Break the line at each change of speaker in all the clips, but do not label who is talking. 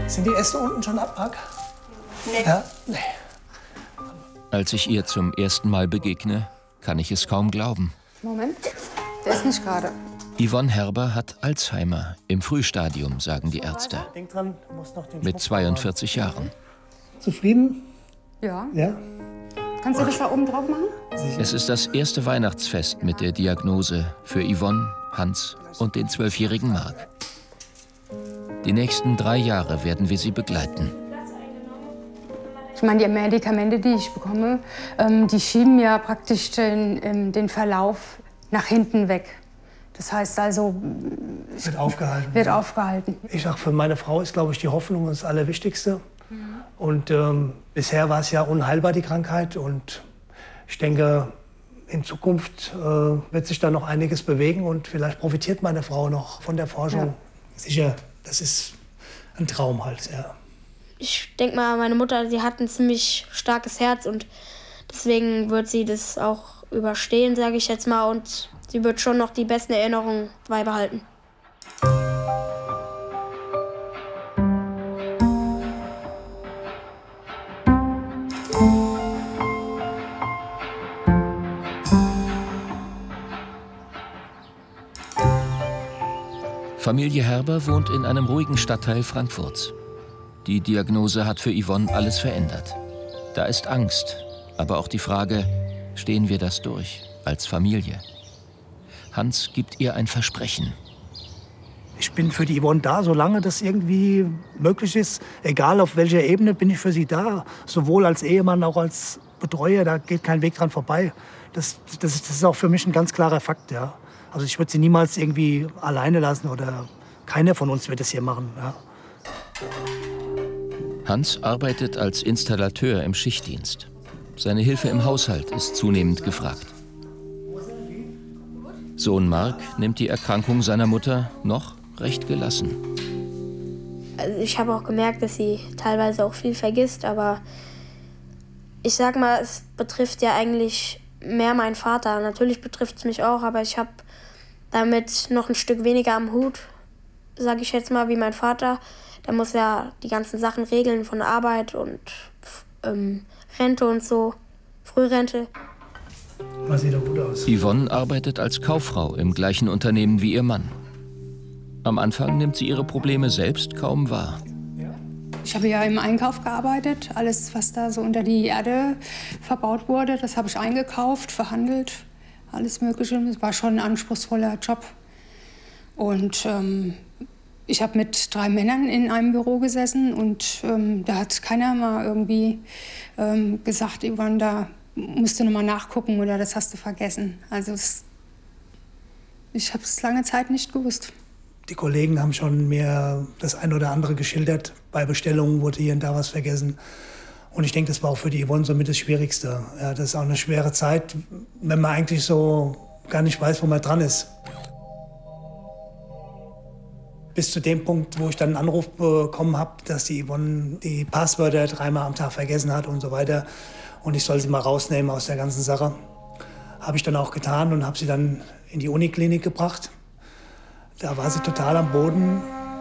Sind die Äste unten schon ab, Marc?
Nee.
Ja? Nee.
Als ich ihr zum ersten Mal begegne, kann ich es kaum glauben.
Moment, der ist nicht gerade.
Yvonne Herber hat Alzheimer im Frühstadium, sagen die Ärzte.
Denk dran, du musst noch den
Mit 42 Jahren.
Zufrieden?
Ja.
Ja?
Kannst du das da oben drauf machen?
Es ist das erste Weihnachtsfest mit der Diagnose für Yvonne, Hans und den 12-jährigen Marc. Die nächsten 3 Jahre werden wir sie begleiten.
Ich meine, die Medikamente, die ich bekomme, die schieben ja praktisch den Verlauf nach hinten weg. Das heißt also...
Wird aufgehalten.
Wird aufgehalten.
Ich sag, für meine Frau ist, glaube ich, die Hoffnung das Allerwichtigste. Und bisher war es ja unheilbar, die Krankheit. Und ich denke, in Zukunft wird sich da noch einiges bewegen. Und vielleicht profitiert meine Frau noch von der Forschung. Ja. Sicher, das ist ein Traum halt, ja.
Ich denke mal, meine Mutter, sie hat ein ziemlich starkes Herz und deswegen wird sie das auch überstehen, sage ich jetzt mal. Und sie wird schon noch die besten Erinnerungen beibehalten.
Familie Herber wohnt in einem ruhigen Stadtteil Frankfurts. Die Diagnose hat für Yvonne alles verändert. Da ist Angst, aber auch die Frage, stehen wir das durch als Familie? Hans gibt ihr ein Versprechen.
Ich bin für die Yvonne da, solange das irgendwie möglich ist. Egal auf welcher Ebene bin ich für sie da. Sowohl als Ehemann, auch als Betreuer, da geht kein Weg dran vorbei. Das ist auch für mich ein ganz klarer Fakt, ja. Also ich würde sie niemals irgendwie alleine lassen oder keiner von uns wird es hier machen, ja.
Hans arbeitet als Installateur im Schichtdienst. Seine Hilfe im Haushalt ist zunehmend gefragt. Sohn Marc nimmt die Erkrankung seiner Mutter noch recht gelassen.
Also ich habe auch gemerkt, dass sie teilweise auch viel vergisst, aber ich sag mal, es betrifft ja eigentlich mehr meinen Vater. Natürlich betrifft es mich auch, aber ich habe damit noch ein Stück weniger am Hut, sage ich jetzt mal, wie mein Vater. Der muss ja die ganzen Sachen regeln von Arbeit und Rente und so, Frührente.
Das sieht doch gut aus.
Yvonne arbeitet als Kauffrau im gleichen Unternehmen wie ihr Mann. Am Anfang nimmt sie ihre Probleme selbst kaum wahr.
Ich habe ja im Einkauf gearbeitet. Alles, was da so unter die Erde verbaut wurde, das habe ich eingekauft, verhandelt, alles Mögliche. Es war schon ein anspruchsvoller Job. Und ich habe mit 3 Männern in einem Büro gesessen und da hat keiner mal irgendwie gesagt, Yvonne, da musst du noch mal nachgucken oder das hast du vergessen. Also ich habe es lange Zeit nicht gewusst.
Die Kollegen haben schon mir das ein oder andere geschildert. Bei Bestellungen wurde hier und da was vergessen. Und ich denke, das war auch für die Yvonne somit das Schwierigste. Ja, das ist auch eine schwere Zeit, wenn man eigentlich so gar nicht weiß, wo man dran ist. Bis zu dem Punkt, wo ich dann einen Anruf bekommen habe, dass die Yvonne die Passwörter 3-mal am Tag vergessen hat und so weiter. Und ich soll sie mal rausnehmen aus der ganzen Sache. Habe ich dann auch getan und habe sie dann in die Uniklinik gebracht. Da war sie total am Boden.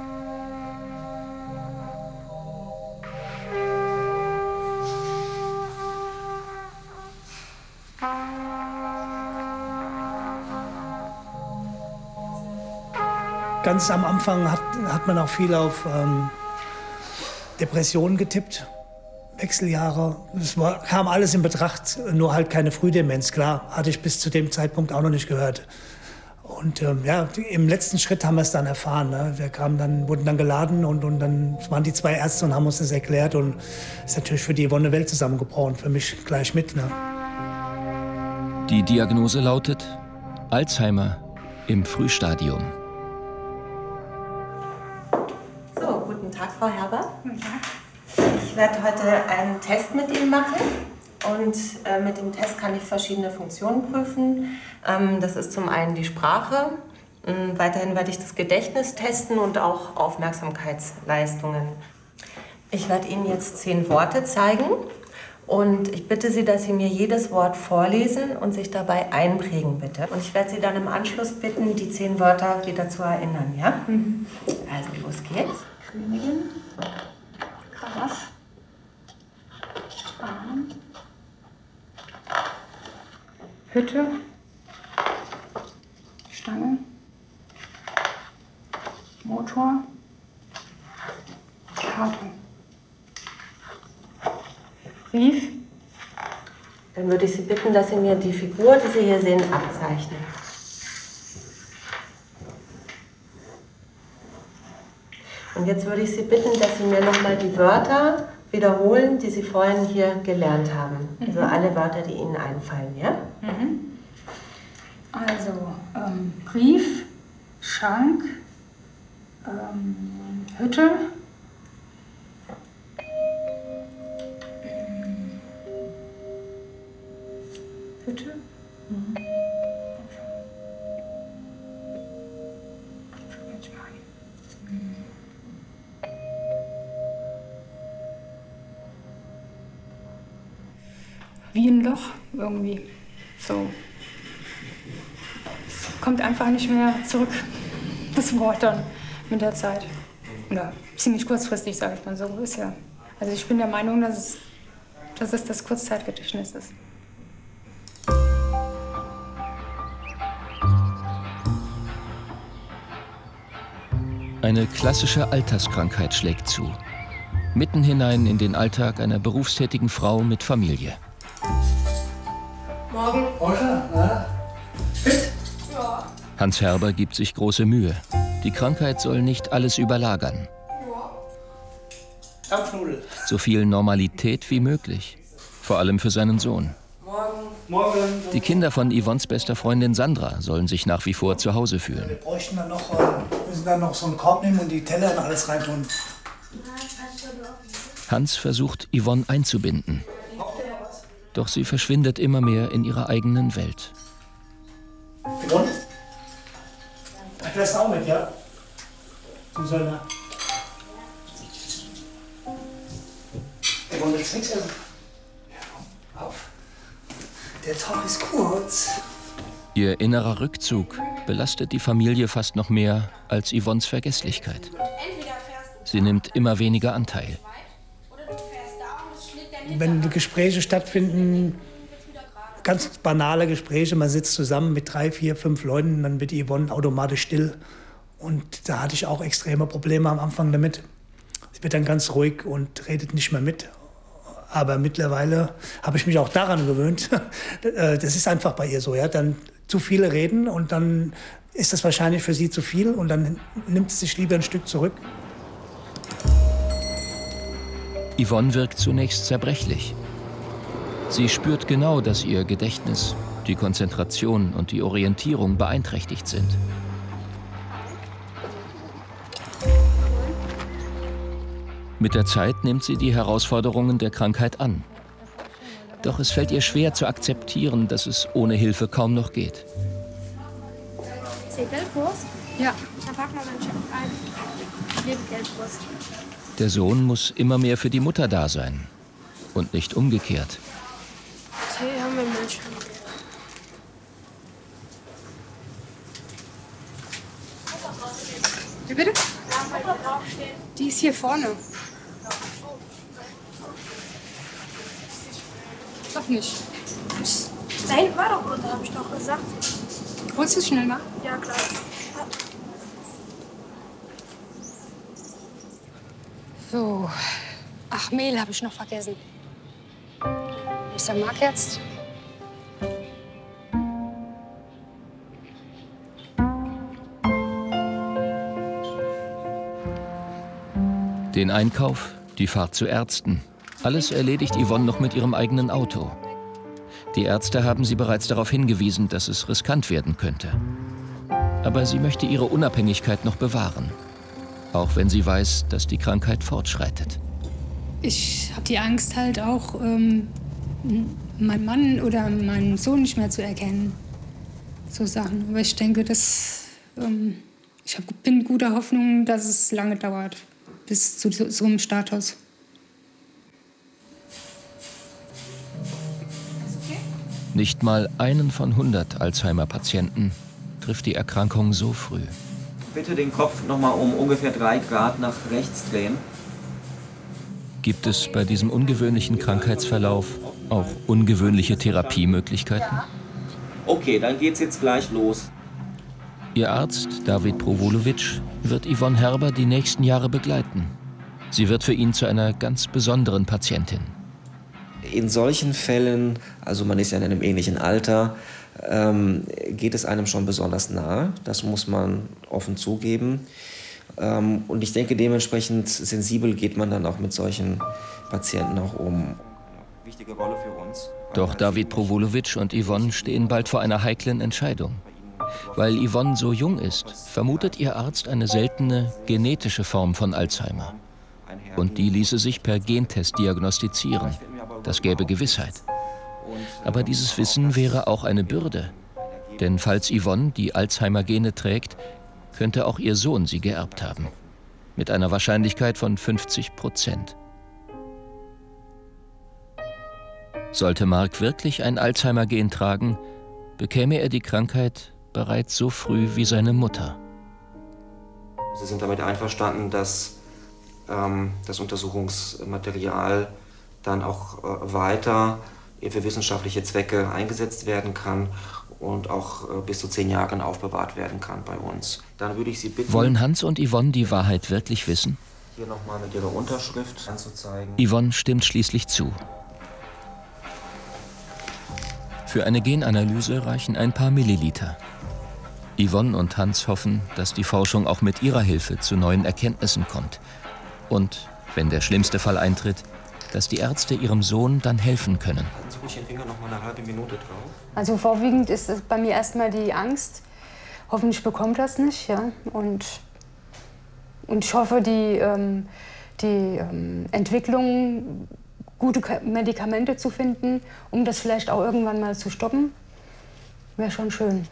Ganz am Anfang hat man auch viel auf Depressionen getippt, Wechseljahre. Es kam alles in Betracht, nur halt keine Frühdemenz. Klar, hatte ich bis zu dem Zeitpunkt auch noch nicht gehört. Und ja, im letzten Schritt haben wir es dann erfahren. Ne? Wurden dann geladen und dann waren die 2 Ärzte und haben uns das erklärt. Und es ist natürlich für die Yvonne eine Welt zusammengebrochen, für mich gleich mit. Ne?
Die Diagnose lautet Alzheimer im Frühstadium.
So, guten Tag, Frau Herber. Guten Tag. Ich werde heute einen Test mit Ihnen machen. Und mit dem Test kann ich verschiedene Funktionen prüfen. Das ist zum einen die Sprache. Weiterhin werde ich das Gedächtnis testen und auch Aufmerksamkeitsleistungen. Ich werde Ihnen jetzt 10 Worte zeigen. Und ich bitte Sie, dass Sie mir jedes Wort vorlesen und sich dabei einprägen, bitte. Und ich werde Sie dann im Anschluss bitten, die 10 Wörter wieder zu erinnern, ja? Mhm. Also, los geht's. Königin.
Hütte, Stange, Motor, Karte, Brief.
Dann würde ich Sie bitten, dass Sie mir die Figur, die Sie hier sehen, abzeichnen. Und jetzt würde ich Sie bitten, dass Sie mir nochmal die Wörter wiederholen, die Sie vorhin hier gelernt haben. Also alle Wörter, die Ihnen einfallen, ja?
Also Brief, Schrank, Hütte, Hütte. Wie ein Loch irgendwie. So. Es kommt einfach nicht mehr zurück, das Wort dann mit der Zeit. Oder ziemlich kurzfristig, sage ich mal so. Ist ja. Also ich bin der Meinung, dass es das Kurzzeitgedächtnis ist.
Eine klassische Alterskrankheit schlägt zu. Mitten hinein in den Alltag einer berufstätigen Frau mit Familie.
Morgen. Oscha, fit?
Ja.
Hans Herber gibt sich große Mühe. Die Krankheit soll nicht alles überlagern.
Dampfnudel.
So viel Normalität wie möglich. Vor allem für seinen Sohn.
Morgen.
Die Kinder von Yvonnes bester Freundin Sandra sollen sich nach wie vor zu Hause fühlen.
Wir bräuchten dann noch, müssen dann noch so einen Korb nehmen und die Teller und alles reintun.
Hans versucht, Yvonne einzubinden. Doch sie verschwindet immer mehr in ihrer eigenen Welt.
Yvonne? Da fährst du auch mit, ja? Du Söllner. Yvonne, willst du nichts essen? Ja, auf. Der Tag ist kurz.
Ihr innerer Rückzug belastet die Familie fast noch mehr als Yvonnes Vergesslichkeit. Sie nimmt immer weniger Anteil.
Wenn Gespräche stattfinden, ganz banale Gespräche, man sitzt zusammen mit 3, 4, 5 Leuten, dann wird Yvonne automatisch still. Und da hatte ich auch extreme Probleme am Anfang damit. Sie wird dann ganz ruhig und redet nicht mehr mit. Aber mittlerweile habe ich mich auch daran gewöhnt. Das ist einfach bei ihr so, ja. Dann zu viele reden und dann ist das wahrscheinlich für sie zu viel und dann nimmt sie sich lieber ein Stück zurück.
Yvonne wirkt zunächst zerbrechlich. Sie spürt genau, dass ihr Gedächtnis, die Konzentration und die Orientierung beeinträchtigt sind. Mit der Zeit nimmt sie die Herausforderungen der Krankheit an. Doch es fällt ihr schwer zu akzeptieren, dass es ohne Hilfe kaum noch geht.
Ist hier Gelbwurst?
Ja.
Dann pack mal meinen Chef ein. Ich liebe Gelbwurst.
Der Sohn muss immer mehr für die Mutter da sein. Und nicht umgekehrt.
Hier haben wir Milch.
Wie bitte? Die ist hier vorne. Doch nicht.
Da hinten war doch Butter, habe ich doch gesagt.
Holst du es schnell mal?
Ja, klar.
So. Ach, Mehl habe ich noch vergessen. Ist der Marc jetzt?
Den Einkauf, die Fahrt zu Ärzten. Alles erledigt Yvonne noch mit ihrem eigenen Auto. Die Ärzte haben sie bereits darauf hingewiesen, dass es riskant werden könnte. Aber sie möchte ihre Unabhängigkeit noch bewahren. Auch wenn sie weiß, dass die Krankheit fortschreitet.
Ich habe die Angst halt auch, meinen Mann oder meinen Sohn nicht mehr zu erkennen. So Sachen. Aber ich denke, bin guter Hoffnung, dass es lange dauert. Bis zu so einem Status.
Nicht mal einen von 100 Alzheimer-Patienten trifft die Erkrankung so früh.
Bitte den Kopf noch mal um ungefähr 3 Grad nach rechts drehen.
Gibt es bei diesem ungewöhnlichen Krankheitsverlauf auch ungewöhnliche Therapiemöglichkeiten?
Okay, dann geht's jetzt gleich los.
Ihr Arzt, David Prowolowitsch, wird Yvonne Herber die nächsten Jahre begleiten. Sie wird für ihn zu einer ganz besonderen Patientin.
In solchen Fällen, also man ist ja in einem ähnlichen Alter, geht es einem schon besonders nahe. Das muss man offen zugeben. Und ich denke, dementsprechend sensibel geht man dann auch mit solchen Patienten auch um.
Wichtige Rolle für uns.
Doch David Prowolowitsch und Yvonne stehen bald vor einer heiklen Entscheidung. Weil Yvonne so jung ist, vermutet ihr Arzt eine seltene genetische Form von Alzheimer. Und die ließe sich per Gentest diagnostizieren. Das gäbe Gewissheit. Aber dieses Wissen wäre auch eine Bürde. Denn falls Yvonne die Alzheimer-Gene trägt, könnte auch ihr Sohn sie geerbt haben. Mit einer Wahrscheinlichkeit von 50%. Sollte Mark wirklich ein Alzheimer-Gen tragen, bekäme er die Krankheit bereits so früh wie seine Mutter.
Sie sind damit einverstanden, dass das Untersuchungsmaterial dann auch weiter für wissenschaftliche Zwecke eingesetzt werden kann und auch bis zu 10 Jahren aufbewahrt werden kann bei uns. Dann würde ich Sie bitten...
Wollen Hans und Yvonne die Wahrheit wirklich wissen?
Hier nochmal mit Ihrer Unterschrift anzuzeigen.
Yvonne stimmt schließlich zu. Für eine Genanalyse reichen ein paar Milliliter. Yvonne und Hans hoffen, dass die Forschung auch mit ihrer Hilfe zu neuen Erkenntnissen kommt. Und, wenn der schlimmste Fall eintritt, dass die Ärzte ihrem Sohn dann helfen können.
Halten Sie ruhig den Finger noch mal eine halbe Minute drauf.
Also vorwiegend ist es bei mir erstmal die Angst. Hoffentlich bekommt das nicht, ja. Und ich hoffe, die Entwicklung, gute Medikamente zu finden, um das vielleicht auch irgendwann mal zu stoppen, wäre schon schön.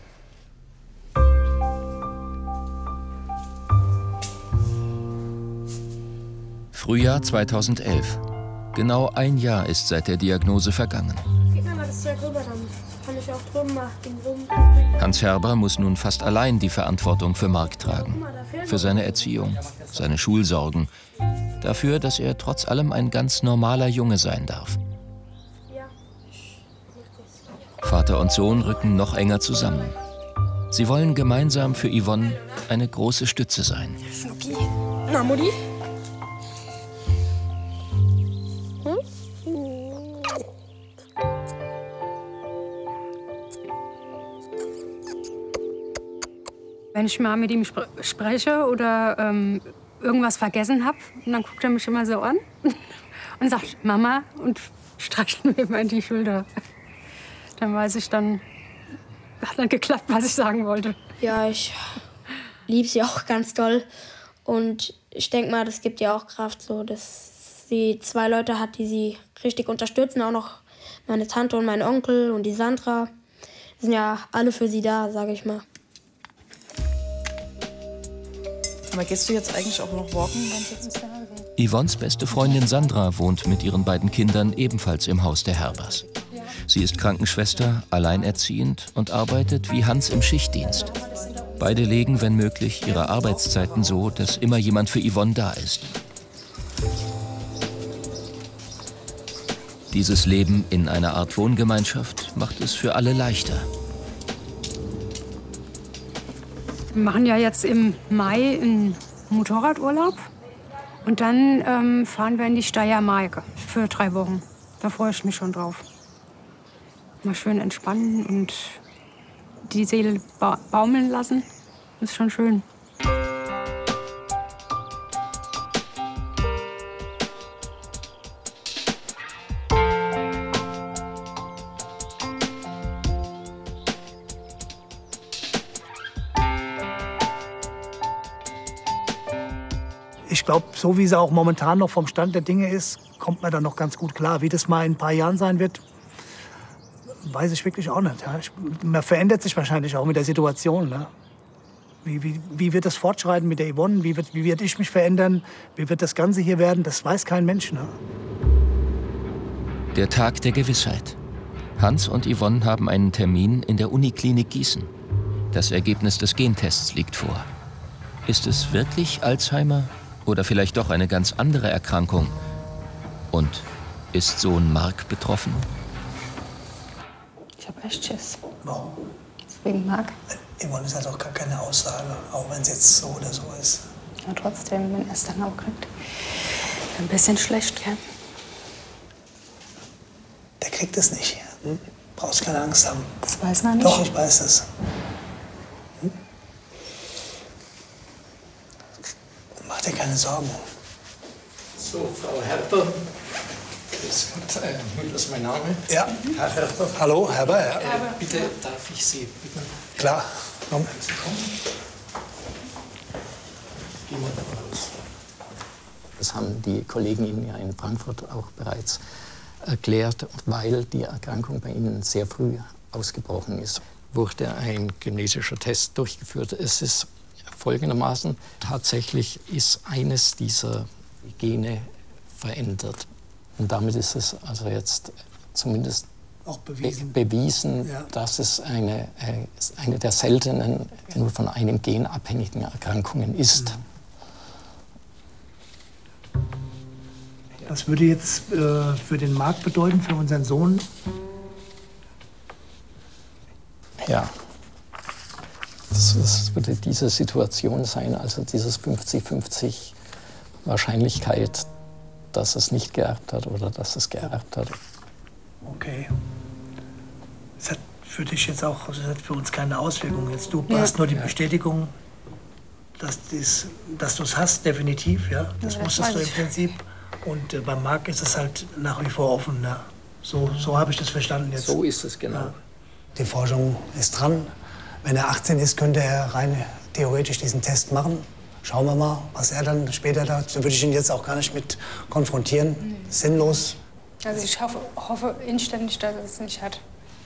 Frühjahr 2011. Genau ein Jahr ist seit der Diagnose vergangen.
Gib mir mal das Zeug rüber, dann kann ich auch drüben mal den Rum.
Hans Herber muss nun fast allein die Verantwortung für Mark tragen. Für seine Erziehung, seine Schulsorgen. Dafür, dass er trotz allem ein ganz normaler Junge sein darf. Vater und Sohn rücken noch enger zusammen. Sie wollen gemeinsam für Yvonne eine große Stütze sein.
Schnucki. Na, Mutti?
Wenn ich mal mit ihm spreche oder irgendwas vergessen habe, dann guckt er mich immer so an und sagt Mama und streichelt mir immer in die Schulter. Dann weiß ich, dann hat dann geklappt, was ich sagen wollte.
Ja, ich liebe sie auch ganz doll. Und ich denke mal, das gibt ihr auch Kraft, so, dass sie 2 Leute hat, die sie richtig unterstützen. Auch noch meine Tante und mein Onkel und die Sandra. Die sind ja alle für sie da, sage ich mal.
Aber gehst du jetzt eigentlich auch noch walken?
Yvonnes beste Freundin Sandra wohnt mit ihren beiden Kindern ebenfalls im Haus der Herbers. Sie ist Krankenschwester, alleinerziehend und arbeitet wie Hans im Schichtdienst. Beide legen, wenn möglich, ihre Arbeitszeiten so, dass immer jemand für Yvonne da ist. Dieses Leben in einer Art Wohngemeinschaft macht es für alle leichter.
Wir machen ja jetzt im Mai einen Motorradurlaub und dann fahren wir in die Steiermark für 3 Wochen. Da freue ich mich schon drauf. Mal schön entspannen und die Seele baumeln lassen. Das ist schon schön.
Ich glaube, so wie sie auch momentan noch vom Stand der Dinge ist, kommt man da noch ganz gut klar. Wie das mal in ein paar Jahren sein wird, weiß ich wirklich auch nicht. Ja. Man verändert sich wahrscheinlich auch mit der Situation. Ne? Wie wird das fortschreiten mit der Yvonne? Wie werd ich mich verändern? Wie wird das Ganze hier werden? Das weiß kein Mensch. Ne?
Der Tag der Gewissheit. Hans und Yvonne haben einen Termin in der Uniklinik Gießen. Das Ergebnis des Gentests liegt vor. Ist es wirklich Alzheimer oder vielleicht doch eine ganz andere Erkrankung? Und ist Sohn Mark betroffen?
Ich habe echt Schiss.
Warum?
Wegen Marc.
Yvonne ist halt auch gar keine Aussage, auch wenn es jetzt so oder so ist.
Ja, trotzdem, wenn er es dann auch kriegt. Ein bisschen schlecht, gell?
Der kriegt es nicht. Hm? Brauchst keine Angst haben.
Das weiß man nicht.
Doch, ich weiß es. Hm? Mach dir keine Sorgen.
So, Frau Herber. Grüß Gott, Müller ist mein Name.
Ja, Herr Herber. Hallo, Herber. Ja.
Bitte, darf ich Sie bitten?
Klar, komm.
Sie kommen. Gehen wir davon aus. Das haben die Kollegen Ihnen ja in Frankfurt auch bereits erklärt, weil die Erkrankung bei Ihnen sehr früh ausgebrochen ist. Wurde ein genetischer Test durchgeführt. Es ist folgendermaßen, tatsächlich ist eines dieser Gene verändert. Und damit ist es also jetzt zumindest
auch bewiesen,
ja, dass es eine der seltenen, nur von einem Gen abhängigen Erkrankungen ist.
Was würde jetzt für den Marc bedeuten, für unseren Sohn?
Ja, das würde diese Situation sein, also dieses 50-50 Wahrscheinlichkeit, dass es nicht geerbt hat oder dass es geerbt hat.
Okay. Das hat für dich jetzt auch, das hat für uns keine Auswirkungen. Jetzt, du hast nur die Bestätigung, dass du es hast, definitiv. Ja? Das wusstest du im Prinzip. Und beim Marc ist es halt nach wie vor offen. Ja? So habe ich das verstanden jetzt.
So ist es, genau. Ja.
Die Forschung ist dran. Wenn er 18 ist, könnte er rein theoretisch diesen Test machen. Schauen wir mal, was er dann später da... Da würde ich ihn jetzt auch gar nicht mit konfrontieren. Nee. Sinnlos.
Also ich hoffe inständig, dass er es nicht hat.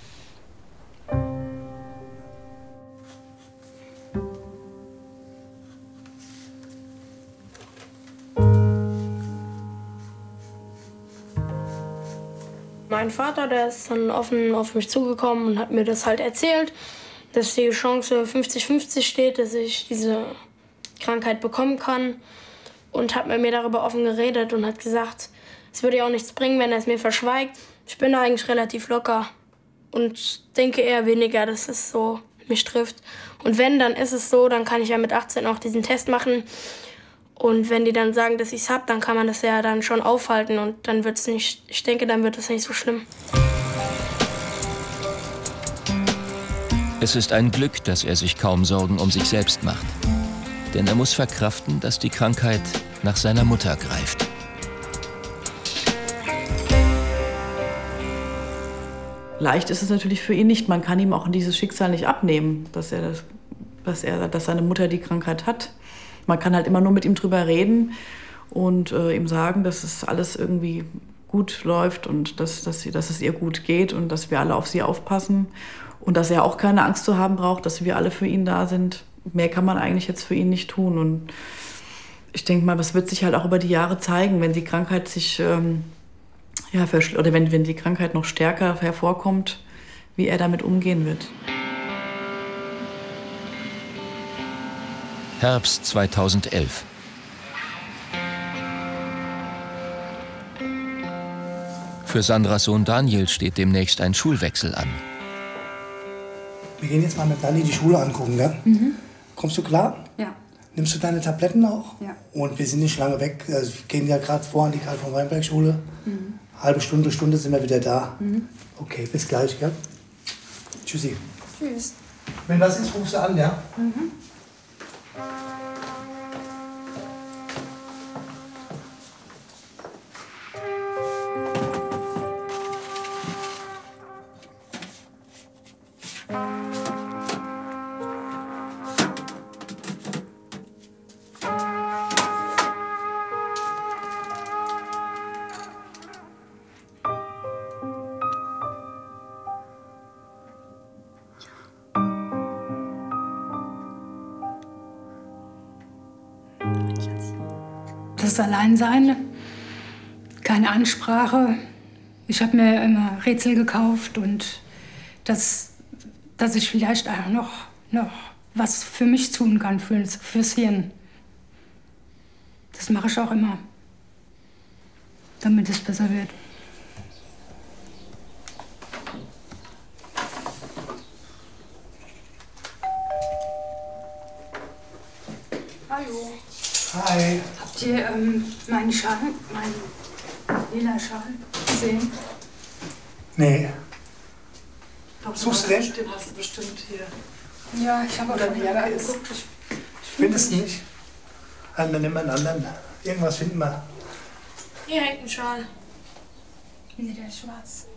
Mein Vater, der ist dann offen auf mich zugekommen und hat mir das halt erzählt, dass die Chance 50-50 steht, dass ich diese Krankheit bekommen kann. Und hat mit mir darüber offen geredet und hat gesagt, es würde ja auch nichts bringen, wenn er es mir verschweigt. Ich bin eigentlich relativ locker und denke eher weniger, dass es so mich trifft. Und wenn, dann ist es so, dann kann ich ja mit 18 auch diesen Test machen. Und wenn die dann sagen, dass ich es habe, dann kann man das ja dann schon aufhalten und dann wird es nicht, ich denke, dann wird es nicht so schlimm.
Es ist ein Glück, dass er sich kaum Sorgen um sich selbst macht. Denn er muss verkraften, dass die Krankheit nach seiner Mutter greift.
Leicht ist es natürlich für ihn nicht. Man kann ihm auch dieses Schicksal nicht abnehmen, dass seine Mutter die Krankheit hat. Man kann halt immer nur mit ihm drüber reden und ihm sagen, dass es alles irgendwie gut läuft und dass es ihr gut geht und dass wir alle auf sie aufpassen und dass er auch keine Angst zu haben braucht, dass wir alle für ihn da sind. Mehr kann man eigentlich jetzt für ihn nicht tun. Und ich denke mal, das wird sich halt auch über die Jahre zeigen, wenn die Krankheit sich oder wenn die Krankheit noch stärker hervorkommt, wie er damit umgehen wird.
Herbst 2011. Für Sandras Sohn Daniel steht demnächst ein Schulwechsel an.
Wir gehen jetzt mal mit Dani die Schule angucken, gell? Mhm. Kommst du klar?
Ja.
Nimmst du deine Tabletten auch?
Ja.
Und wir sind nicht lange weg. Also wir gehen ja gerade vor an die Karl-von-Weinberg-Schule. Mhm. Halbe Stunde sind wir wieder da. Mhm. Okay, bis gleich, gell? Tschüssi.
Tschüss.
Wenn was ist, rufst du an, ja?
Mhm. Das Alleinsein, keine Ansprache. Ich habe mir immer Rätsel gekauft und dass ich vielleicht auch noch was für mich tun kann, fürs Hirn. Das mache ich auch immer, damit es besser wird. Mein Schal, mein lila Schal sehen?
Nee.
Doch,
suchst du den?
Den hast du bestimmt hier.
Ja, ich habe auch
Oder eine Jacke ist.
Findest du nicht? Dann nehmen wir einen anderen. Irgendwas finden wir.
Hier hängt ein Schal.
Nee, der ist schwarz.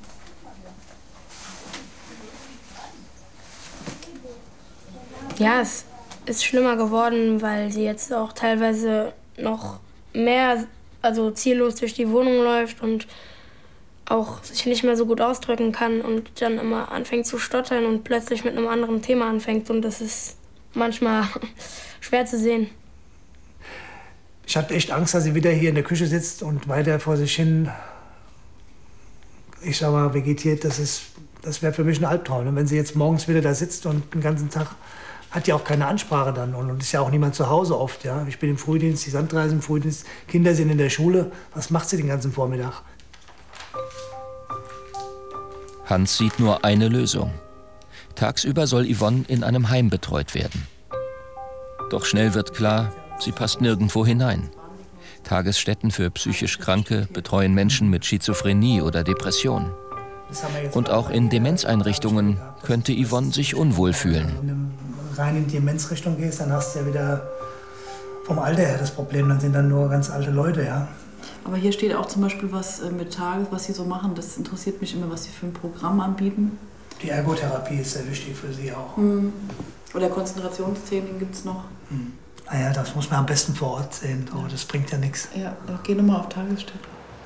Ja, es ist schlimmer geworden, weil sie jetzt auch teilweise noch mehr, also ziellos durch die Wohnung läuft und auch sich nicht mehr so gut ausdrücken kann und dann immer anfängt zu stottern und plötzlich mit einem anderen Thema anfängt. Und das ist manchmal schwer zu sehen.
Ich hatte echt Angst, dass sie wieder hier in der Küche sitzt und weiter vor sich hin, ich sag mal, vegetiert. Das wäre für mich ein Albtraum. Und wenn sie jetzt morgens wieder da sitzt und den ganzen Tag hat ja auch keine Ansprache dann und ist ja auch niemand zu Hause oft. Ja? Ich bin im Frühdienst, die Sandra ist im Frühdienst, Kinder sind in der Schule. Was macht sie den ganzen Vormittag?
Hans sieht nur eine Lösung. Tagsüber soll Yvonne in einem Heim betreut werden. Doch schnell wird klar, sie passt nirgendwo hinein. Tagesstätten für psychisch Kranke betreuen Menschen mit Schizophrenie oder Depression. Und auch in Demenzeinrichtungen könnte Yvonne sich unwohl fühlen.
Wenn du rein in die Demenzrichtung gehst, dann hast du ja wieder vom Alter her das Problem. Dann sind dann nur ganz alte Leute, ja.
Aber hier steht auch zum Beispiel was mit Tages, was sie so machen. Das interessiert mich immer, was sie für ein Programm anbieten.
Die Ergotherapie ist sehr wichtig für sie auch.
Oder Konzentrationstraining gibt es noch.
Naja, das muss man am besten vor Ort sehen. Oh, das bringt ja nichts.
Ja, geh nochmal auf Tagesstätte.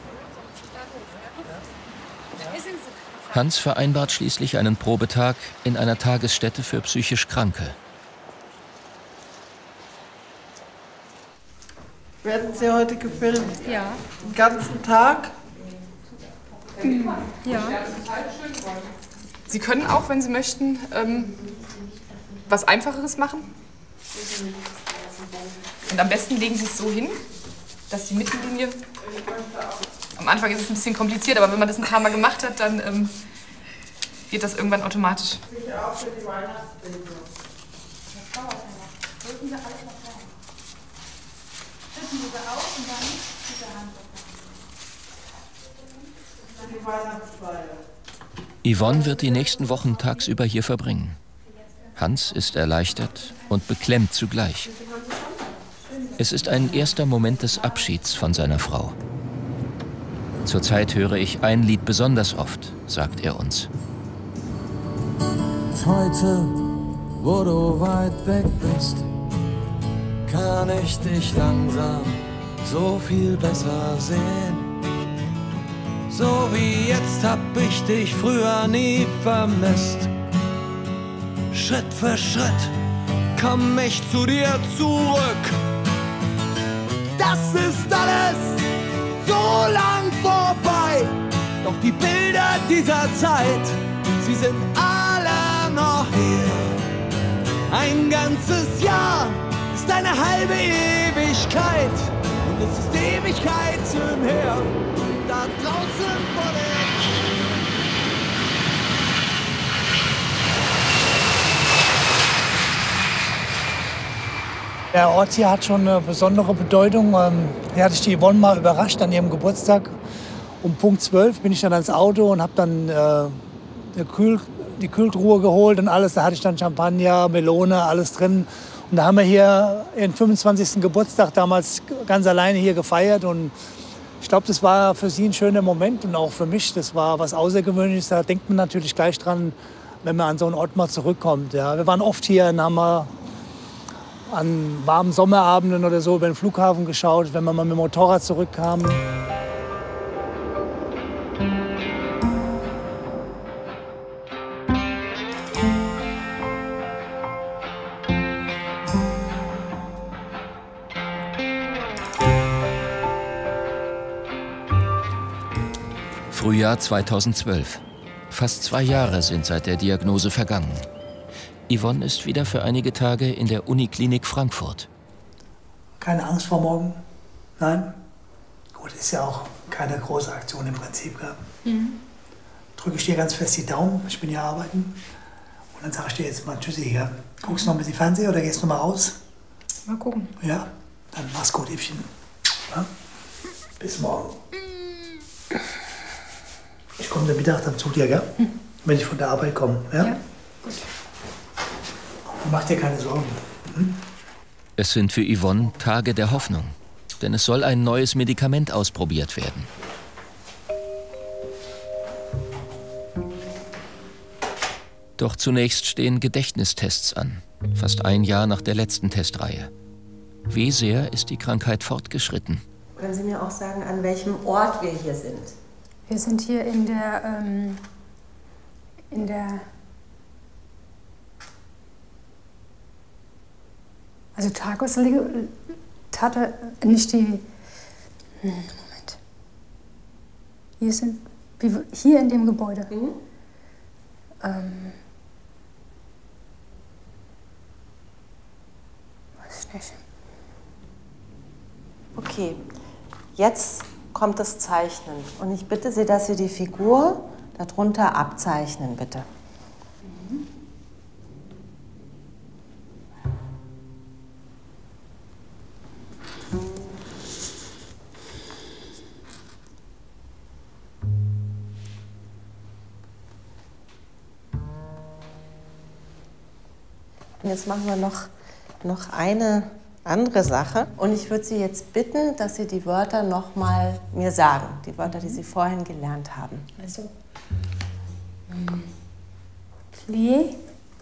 Hans vereinbart schließlich einen Probetag in einer Tagesstätte für psychisch Kranke.
Werden Sie heute gefilmt?
Ja.
Den ganzen Tag?
Ja.
Sie können auch, wenn Sie möchten, was Einfacheres machen. Und am besten legen Sie es so hin, dass die Mittellinie... Am Anfang ist es ein bisschen kompliziert, aber wenn man das ein paar Mal gemacht hat, dann geht das irgendwann automatisch.
Yvonne wird die nächsten Wochen tagsüber hier verbringen. Hans ist erleichtert und beklemmt zugleich. Es ist ein erster Moment des Abschieds von seiner Frau. Zurzeit höre ich ein Lied besonders oft, sagt er uns.
Heute, wo du weit weg bist, kann ich dich langsam so viel besser sehen. So wie jetzt hab ich dich früher nie vermisst. Schritt für Schritt komm ich zu dir zurück. Das ist alles so lang vorbei, doch die Bilder dieser Zeit, sie sind alle noch hier. Ein ganzes Jahr ist eine halbe Ewigkeit und es ist Ewigkeiten her, da draußen vor der Tür.
Der Ort hier hat schon eine besondere Bedeutung. Hier hatte ich die Yvonne mal überrascht an ihrem Geburtstag. Um Punkt 12 bin ich dann ans Auto und habe dann die Kühltruhe geholt und alles. Da hatte ich dann Champagner, Melone, alles drin. Und da haben wir hier ihren 25. Geburtstag damals ganz alleine hier gefeiert. Und ich glaube, das war für sie ein schöner Moment und auch für mich. Das war was Außergewöhnliches. Da denkt man natürlich gleich dran, wenn man an so einen Ort mal zurückkommt. Ja, wir waren oft hier und haben mal an warmen Sommerabenden oder so über den Flughafen geschaut, wenn man mal mit dem Motorrad zurückkam.
Frühjahr 2012. Fast 2 Jahre sind seit der Diagnose vergangen. Yvonne ist wieder für einige Tage in der Uniklinik Frankfurt.
Keine Angst vor morgen? Nein? Gut, ist ja auch keine große Aktion im Prinzip. Drücke ich dir ganz fest die Daumen, ich bin hier arbeiten. Und dann sage ich dir jetzt mal Tschüssi hier. Guckst du noch ein bisschen Fernsehen oder gehst du mal raus?
Mal gucken.
Ja? Dann mach's gut, Liebchen. Ja? Bis morgen. Ich komme dann Mittag dann zu dir, gell? Wenn ich von der Arbeit komme. Ja?
Ja, gut.
Mach dir keine Sorgen.
Es sind für Yvonne Tage der Hoffnung, denn es soll ein neues Medikament ausprobiert werden. Doch zunächst stehen Gedächtnistests an, fast ein Jahr nach der letzten Testreihe. Wie sehr ist die Krankheit fortgeschritten?
Können Sie mir auch sagen, an welchem Ort wir hier sind?
Wir sind hier in der also Tagesliege, nicht die, Moment. Hier in dem Gebäude. Weiß ich nicht.
Okay, jetzt kommt das Zeichnen. Und ich bitte Sie, dass Sie die Figur darunter abzeichnen, bitte. Und jetzt machen wir noch eine andere Sache. Und ich würde Sie jetzt bitten, dass Sie die Wörter noch mal mir sagen. Die Wörter, die Sie vorhin gelernt haben.
Also, Klee,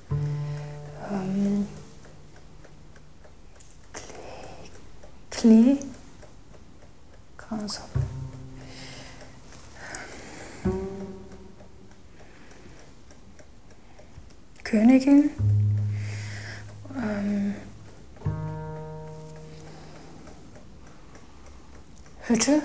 Klee, Grasshopper. Königin, Hütte,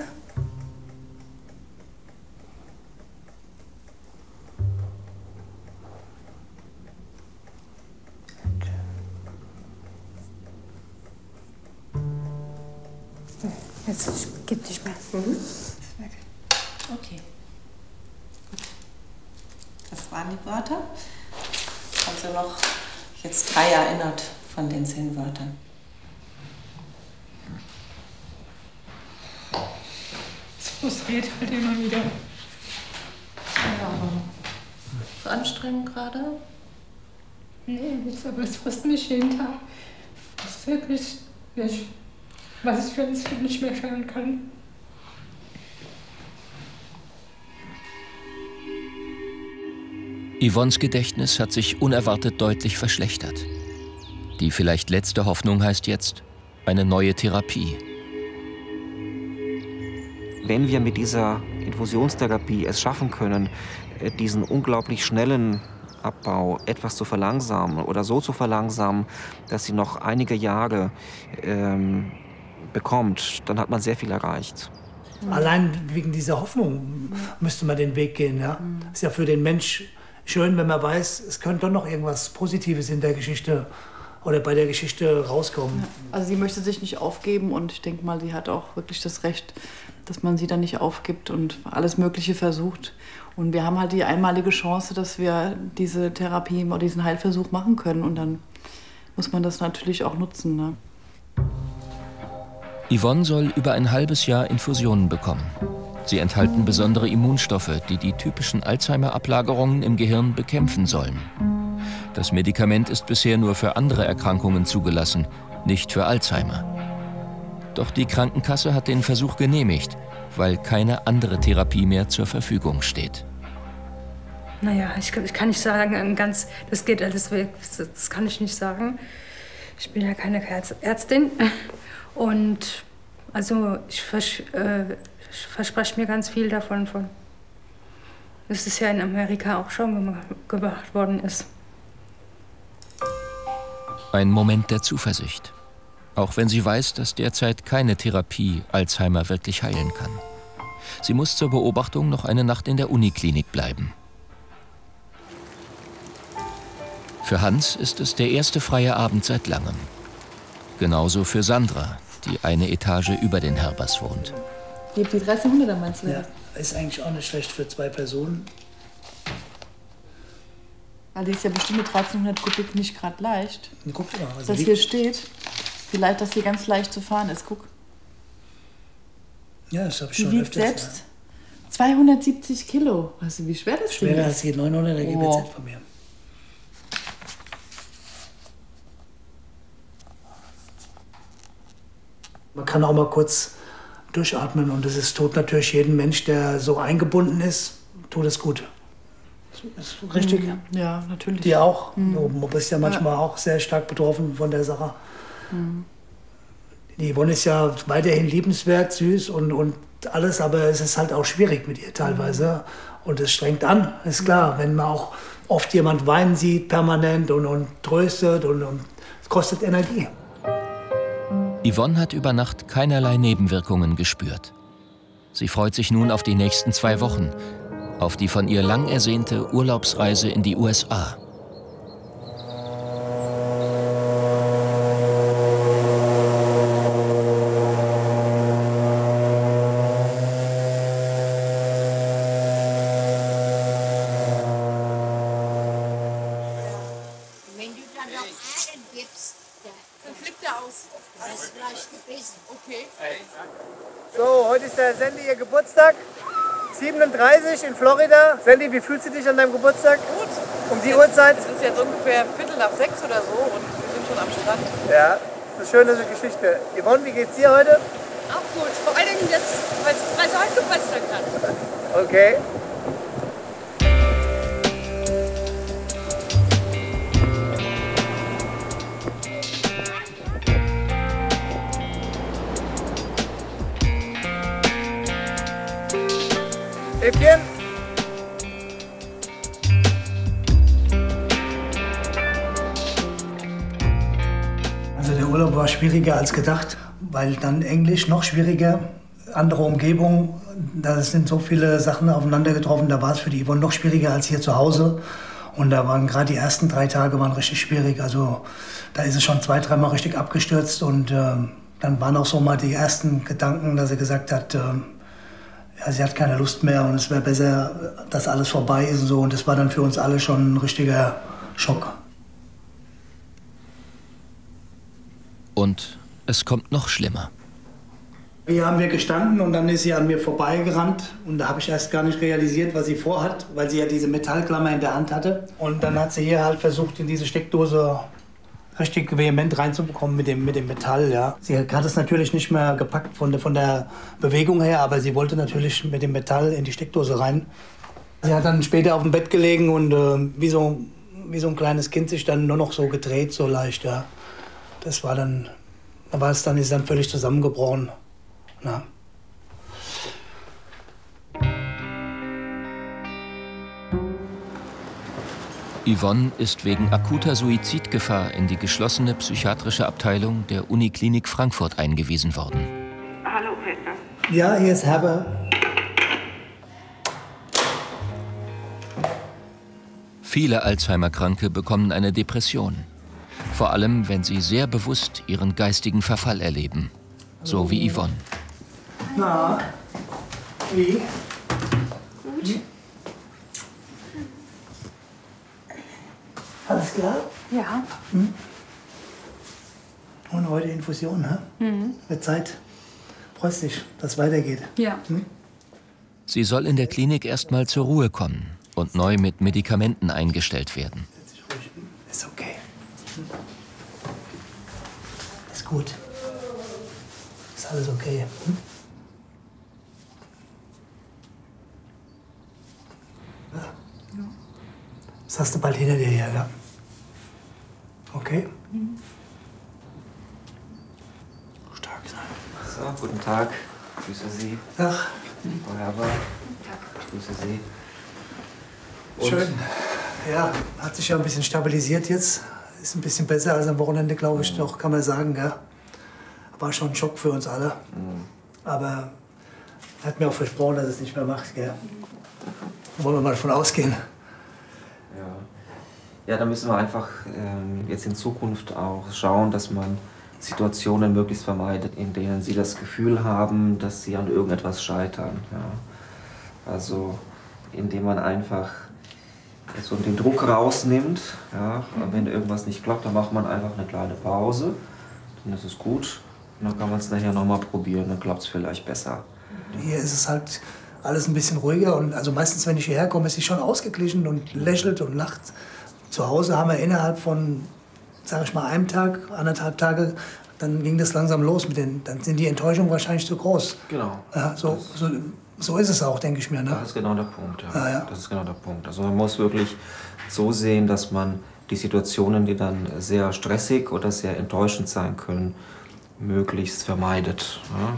jetzt gibt nicht mehr.
Okay. Das waren die Wörter. Haben Sie noch jetzt 3 erinnert von den 10 Wörtern?
Es frustriert halt immer wieder.
Ja, aber ist anstrengend gerade?
Nee, aber es frisst mich jeden Tag. Das ist wirklich nicht, was ich jetzt nicht mehr schauen kann.
Yvonnes Gedächtnis hat sich unerwartet deutlich verschlechtert. Die vielleicht letzte Hoffnung heißt jetzt eine neue Therapie.
Wenn wir mit dieser Infusionstherapie es schaffen können, diesen unglaublich schnellen Abbau etwas zu verlangsamen oder so zu verlangsamen, dass sie noch einige Jahre bekommt, dann hat man sehr viel erreicht.
Allein wegen dieser Hoffnung müsste man den Weg gehen. Ja? Ist ja für den Mensch schön, wenn man weiß, es könnte doch noch irgendwas Positives in der Geschichte oder bei der Geschichte rauskommen.
Ja, also sie möchte sich nicht aufgeben und ich denke mal, sie hat auch wirklich das Recht, dass man sie dann nicht aufgibt und alles Mögliche versucht. Und wir haben halt die einmalige Chance, dass wir diese Therapie oder diesen Heilversuch machen können und dann muss man das natürlich auch nutzen. Ne?
Yvonne soll über ein halbes Jahr Infusionen bekommen. Sie enthalten besondere Immunstoffe, die die typischen Alzheimer-Ablagerungen im Gehirn bekämpfen sollen. Das Medikament ist bisher nur für andere Erkrankungen zugelassen, nicht für Alzheimer. Doch die Krankenkasse hat den Versuch genehmigt, weil keine andere Therapie mehr zur Verfügung steht.
Naja, ich kann nicht sagen, das geht alles weg, das kann ich nicht sagen. Ich bin ja keine Ärztin und also ich verspreche mir ganz viel davon. Das ist ja in Amerika auch schon gemacht worden ist.
Ein Moment der Zuversicht. Auch wenn sie weiß, dass derzeit keine Therapie Alzheimer wirklich heilen kann. Sie muss zur Beobachtung noch eine Nacht in der Uniklinik bleiben. Für Hans ist es der erste freie Abend seit langem. Genauso für Sandra, die eine Etage über den Herbers wohnt.
Die 1300er meinst du?
Ja, ist eigentlich auch nicht schlecht für 2 Personen.
Also die ist ja bestimmt mit 1300 Kubik nicht gerade leicht.
Guck mal,
was das hier steht. Vielleicht, dass sie ganz leicht zu fahren ist. Guck.
Ja, das habe ich
Sie
schon
wiegt
öfters.
selbst 270 Kilo. Weißt du, wie schwer das Ding ist?
Schwerer als die 900er GBZ von mir. Man kann auch mal kurz durchatmen und das tut natürlich jedem Mensch, der so eingebunden ist, tut es gut. Das ist richtig.
Ja, natürlich.
Die auch. Du bist ja manchmal auch sehr stark betroffen von der Sache. Die Yvonne ist ja weiterhin liebenswert, süß und alles, aber es ist halt auch schwierig mit ihr teilweise. Und es strengt an, ist klar. Wenn man auch oft jemand weinen sieht, permanent und tröstet und es kostet Energie.
Yvonne hat über Nacht keinerlei Nebenwirkungen gespürt. Sie freut sich nun auf die nächsten 2 Wochen, auf die von ihr lang ersehnte Urlaubsreise in die USA.
Wenn du dann noch Aden gibst, dann flippt er aus. Das ist vielleicht gebissen. Okay.
So, heute ist der Sandy ihr Geburtstag. 37 in Florida. Sandy, wie fühlst du dich an deinem Geburtstag?
Gut.
Um die Uhrzeit?
Es ist jetzt ungefähr 5:45 oder so und wir sind schon am Strand.
Ja, das ist eine schöne Geschichte. Yvonne, wie geht's dir heute?
Auch gut. Vor allen Dingen jetzt, weil sie heute Geburtstag hat.
Okay. Häppchen. Also der Urlaub war schwieriger als gedacht, weil dann Englisch noch schwieriger, andere Umgebung, da sind so viele Sachen aufeinander getroffen, da war es für die Yvonne noch schwieriger als hier zu Hause. Und da waren gerade die ersten 3 Tage waren richtig schwierig. Also da ist es schon 2-, 3-mal richtig abgestürzt und dann waren auch so mal die ersten Gedanken, dass sie gesagt hat, ja, sie hat keine Lust mehr und es wäre besser, dass alles vorbei ist und so. Und das war dann für uns alle schon ein richtiger Schock.
Und es kommt noch schlimmer.
Hier haben wir gestanden und dann ist sie an mir vorbeigerannt. Und da habe ich erst gar nicht realisiert, was sie vorhat, weil sie ja diese Metallklammer in der Hand hatte. Und dann hat sie hier halt versucht, in diese Steckdose richtig vehement reinzubekommen mit dem Metall. Ja. Sie hat es natürlich nicht mehr gepackt von der Bewegung her, aber sie wollte natürlich mit dem Metall in die Steckdose rein. Sie hat dann später auf dem Bett gelegen und wie so ein kleines Kind sich dann nur noch so gedreht, so leicht. Ja. Das war dann, ist dann völlig zusammengebrochen. Ja.
Yvonne ist wegen akuter Suizidgefahr in die geschlossene psychiatrische Abteilung der Uniklinik Frankfurt eingewiesen worden.
Hallo, Herbert.
Ja, hier ist Herbert.
Viele Alzheimer-Kranke bekommen eine Depression. Vor allem, wenn sie sehr bewusst ihren geistigen Verfall erleben. So wie Yvonne.
Na, wie?
Gut.
Alles klar?
Ja.
Hm? Und heute Infusion, ne?
Mhm.
Wird Zeit. Freust dich, dass es weitergeht.
Ja.
Hm?
Sie soll in der Klinik erstmal zur Ruhe kommen und neu mit Medikamenten eingestellt werden.
Ist okay. Ist gut. Ist alles okay. Hm? Ja. Das hast du bald hinter dir her, ja? Okay?
Mhm.
Stark sein.
So, guten Tag. Ich grüße Sie.
Ach.
Frau Herbert. Ich grüße Sie. Und
Schön. Ja, hat sich ja ein bisschen stabilisiert jetzt. Ist ein bisschen besser als am Wochenende, glaube ich, doch, kann man sagen. Ja. War schon ein Schock für uns alle. Aber er hat mir auch versprochen, dass er es nicht mehr macht. Gell? Da wollen wir mal davon ausgehen.
ja, da müssen wir einfach jetzt in Zukunft auch schauen, dass man Situationen möglichst vermeidet, in denen Sie das Gefühl haben, dass Sie an irgendetwas scheitern. Ja. Also indem man einfach so den Druck rausnimmt. Ja. Wenn irgendwas nicht klappt, dann macht man einfach eine kleine Pause. Dann ist es gut. Und dann kann man es nachher nochmal probieren, dann klappt es vielleicht besser.
Hier ist es halt alles ein bisschen ruhiger. Und also meistens, wenn ich hierher komme, ist sie schon ausgeglichen und lächelt und lacht. Zu Hause haben wir innerhalb von, sag ich mal, einem Tag, 1,5 Tage, dann ging das langsam los mit den, dann sind die Enttäuschungen wahrscheinlich zu groß.
Genau.
Ja, so ist es auch, denke ich mir. Ne?
Das ist genau der Punkt. Ja.
Ja.
Das ist genau der Punkt. Also man muss wirklich so sehen, dass man die Situationen, die dann sehr stressig oder sehr enttäuschend sein können, möglichst vermeidet. Ja.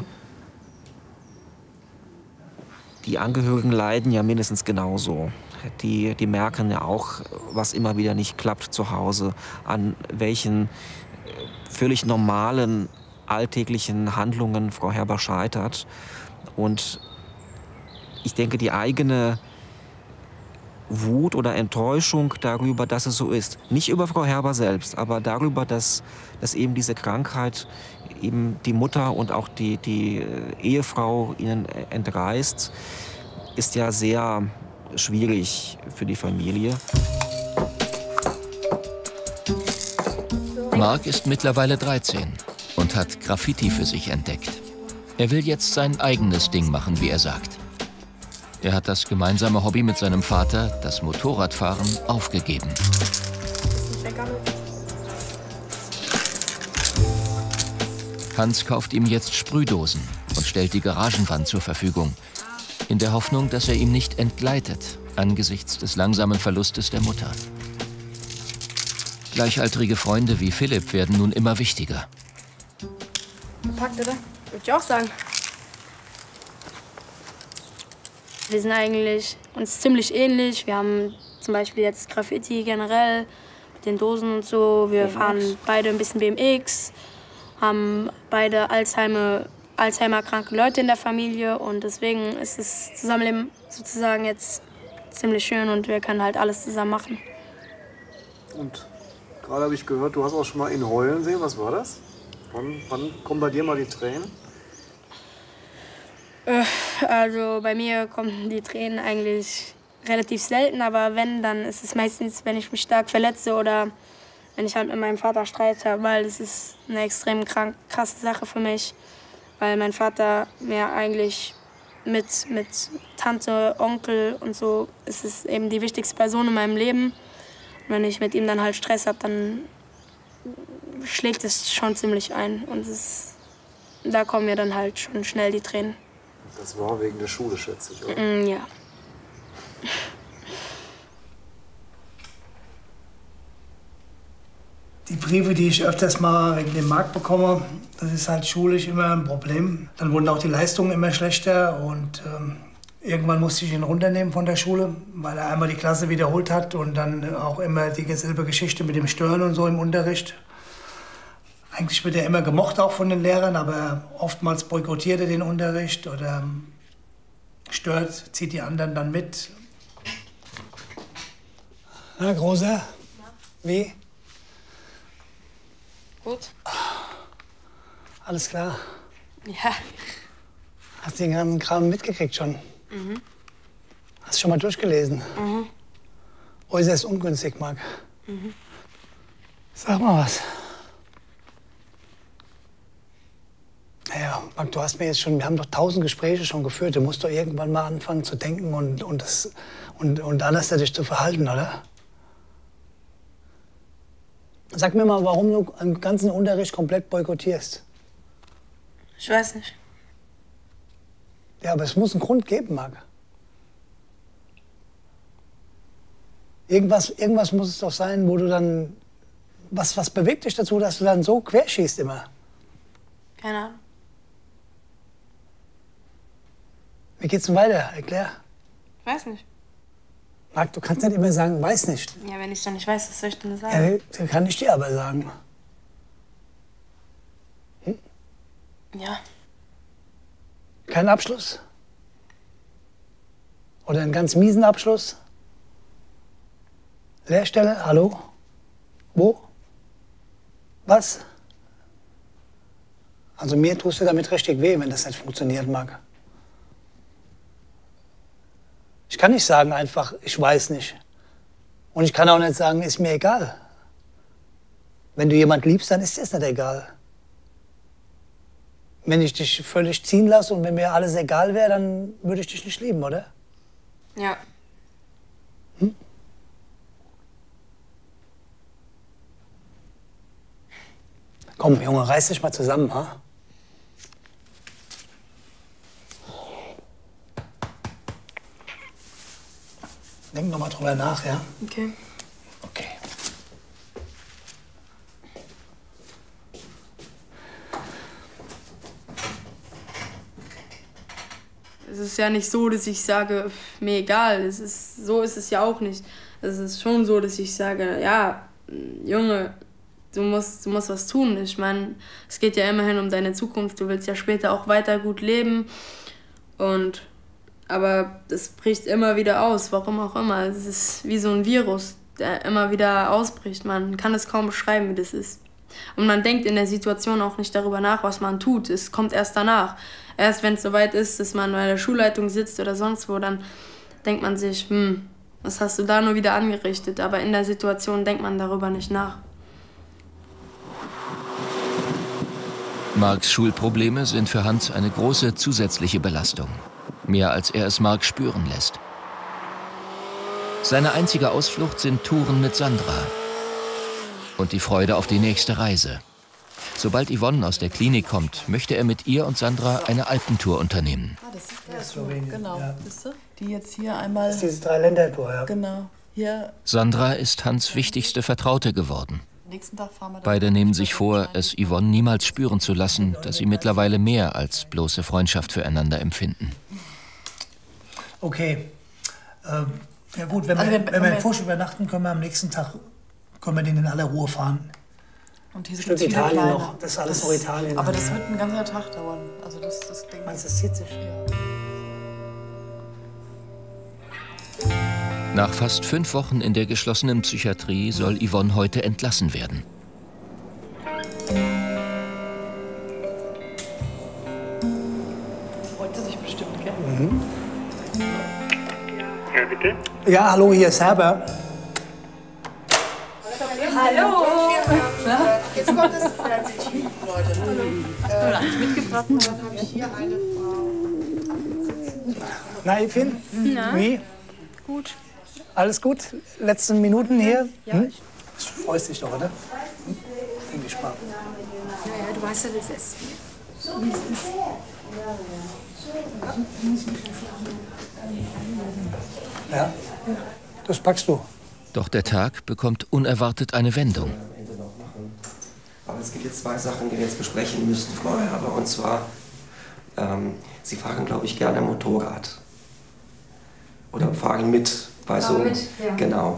Die Angehörigen leiden ja mindestens genauso. Die merken ja auch, was immer wieder nicht klappt zu Hause, an welchen völlig normalen, alltäglichen Handlungen Frau Herber scheitert. Und ich denke, die eigene Wut oder Enttäuschung darüber, dass es so ist, nicht über Frau Herber selbst, aber darüber, dass eben diese Krankheit eben die Mutter und auch die Ehefrau ihnen entreißt, ist ja sehr schwierig für die Familie.
Mark ist mittlerweile 13 und hat Graffiti für sich entdeckt. Er will jetzt sein eigenes Ding machen, wie er sagt. Er hat das gemeinsame Hobby mit seinem Vater, das Motorradfahren, aufgegeben. Hans kauft ihm jetzt Sprühdosen und stellt die Garagenwand zur Verfügung, in der Hoffnung, dass er ihm nicht entgleitet, angesichts des langsamen Verlustes der Mutter. Gleichaltrige Freunde wie Philipp werden nun immer wichtiger.
Packt, oder? Würde ich auch sagen. Wir sind eigentlich uns ziemlich ähnlich. Wir haben zum Beispiel jetzt Graffiti generell mit den Dosen und so. Wir fahren beide ein bisschen BMX, haben beide Alzheimer-kranke Leute in der Familie. Und deswegen ist das Zusammenleben sozusagen jetzt ziemlich schön und wir können halt alles zusammen machen.
Und gerade habe ich gehört, du hast auch schon mal ihn heulen sehen. Was war das? Wann kommen bei dir mal die Tränen?
Also bei mir kommen die Tränen eigentlich relativ selten, aber wenn, dann ist es meistens, wenn ich mich stark verletze oder wenn ich halt mit meinem Vater streite, weil das ist eine extrem krasse Sache für mich, weil mein Vater mir eigentlich mit Tante, Onkel und so ist es eben die wichtigste Person in meinem Leben. Und wenn ich mit ihm dann halt Stress habe, dann schlägt es schon ziemlich ein und da kommen mir dann halt schon schnell die Tränen.
Das war wegen der Schule, schätze ich, oder?
Ja.
Die Briefe, die ich öfters mal wegen dem Markt bekomme, das ist halt schulisch immer ein Problem. Dann wurden auch die Leistungen immer schlechter und irgendwann musste ich ihn runternehmen von der Schule, weil er einmal die Klasse wiederholt hat und dann auch immer dieselbe Geschichte mit dem Stören und so im Unterricht. Eigentlich wird er immer gemocht auch von den Lehrern, aber oftmals boykottiert er den Unterricht oder stört, zieht die anderen dann mit. Na, Großer? Ja. Wie?
Gut.
Alles klar?
Ja.
Hast du den ganzen Kram mitgekriegt schon?
Mhm.
Hast du schon mal durchgelesen?
Mhm.
Äußerst ungünstig, Marc.
Mhm.
Sag mal was. Naja, Marc, du hast mir jetzt schon, wir haben doch 1000 Gespräche schon geführt. Du musst doch irgendwann mal anfangen zu denken und anders dich zu verhalten, oder? Sag mir mal, warum du den ganzen Unterricht komplett boykottierst.
Ich weiß nicht.
Ja, aber es muss einen Grund geben, Marc. Irgendwas muss es doch sein, wo du dann... Was bewegt dich dazu, dass du dann so querschießt immer?
Keine Ahnung.
Wie geht's denn weiter? Erklär.
Ich weiß nicht.
Marc, du kannst nicht immer sagen, weiß nicht.
Ja, wenn ich es doch nicht weiß, was soll ich denn sagen?
Ja, kann ich dir aber sagen. Hm?
Ja.
Kein Abschluss? Oder einen ganz miesen Abschluss? Lehrstelle? Hallo? Wo? Was? Also mir tust du damit richtig weh, wenn das nicht funktioniert, Marc. Ich kann nicht sagen einfach, ich weiß nicht. Und ich kann auch nicht sagen, ist mir egal. Wenn du jemand liebst, dann ist dir das nicht egal. wenn ich dich völlig ziehen lasse und wenn mir alles egal wäre, dann würde ich dich nicht lieben, oder?
Ja.
Komm, Junge, reiß dich mal zusammen, ha? Denk noch mal drüber nach, ja?
Okay.
Okay.
Es ist ja nicht so, dass ich sage, mir egal. So ist es ja auch nicht. Es ist schon so, dass ich sage, ja, Junge, du musst was tun. Ich meine, es geht ja immerhin um deine Zukunft. Du willst ja später auch weiter gut leben. Aber das bricht immer wieder aus, warum auch immer. Es ist wie so ein Virus, der immer wieder ausbricht. Man kann es kaum beschreiben, wie das ist. Und man denkt in der Situation auch nicht darüber nach, was man tut. Es kommt erst danach. Erst wenn es soweit ist, dass man bei der Schulleitung sitzt oder sonst wo, dann denkt man sich, was hast du da nur wieder angerichtet? Aber in der Situation denkt man darüber nicht nach.
Marks Schulprobleme sind für Hans eine große zusätzliche Belastung. Mehr als er es Mark spüren lässt. Seine einzige Ausflucht sind Touren mit Sandra. Und die Freude auf die nächste Reise. Sobald Yvonne aus der Klinik kommt, möchte er mit ihr und Sandra eine Alpentour unternehmen.
Das ist der Slowenien. Genau, ja. Die jetzt hier einmal...
Das ist diese Dreiländertour, ja.
Genau. Hier.
Sandra ist Hans' wichtigste Vertraute geworden.
Nächsten Tag fahren wir
Beide nehmen sich vor, es Yvonne niemals spüren zu lassen, dass sie mittlerweile mehr als bloße Freundschaft füreinander empfinden.
Okay. Ja gut, wenn wir in Furcht übernachten, können wir am nächsten Tag in aller Ruhe fahren.
Und hier
sind Italien noch, das ist alles noch Italien.
Aber das wird ein ganzer Tag dauern. Also das
Meinst du, das zieht sich?
Nach fast 5 Wochen in der geschlossenen Psychiatrie soll Yvonne heute entlassen werden.
Freut sie sich bestimmt, gell?
Mhm. Ja, bitte? Ja, hallo, hier ist Herbert.
Hallo!
Na? Jetzt kommt das Fernsehteam, Leute.
Hallo. Mitgebracht habe ich hier eine Frau.
Na, Evin?
Na?
Wie?
Gut.
Alles gut? Letzten Minuten hier?
Ja.
Du freust dich doch, oder? Bin gespannt.
Ja, du weißt ja, wie es ist. Wie ist es?
Ja, das packst du.
Doch der Tag bekommt unerwartet eine Wendung.
Aber es gibt jetzt 2 Sachen, die wir jetzt besprechen müssen, Frau Herber. Und zwar, Sie fahren, glaube ich, gerne Motorrad. Oder fahren mit bei so.
Mit, ja.
Genau.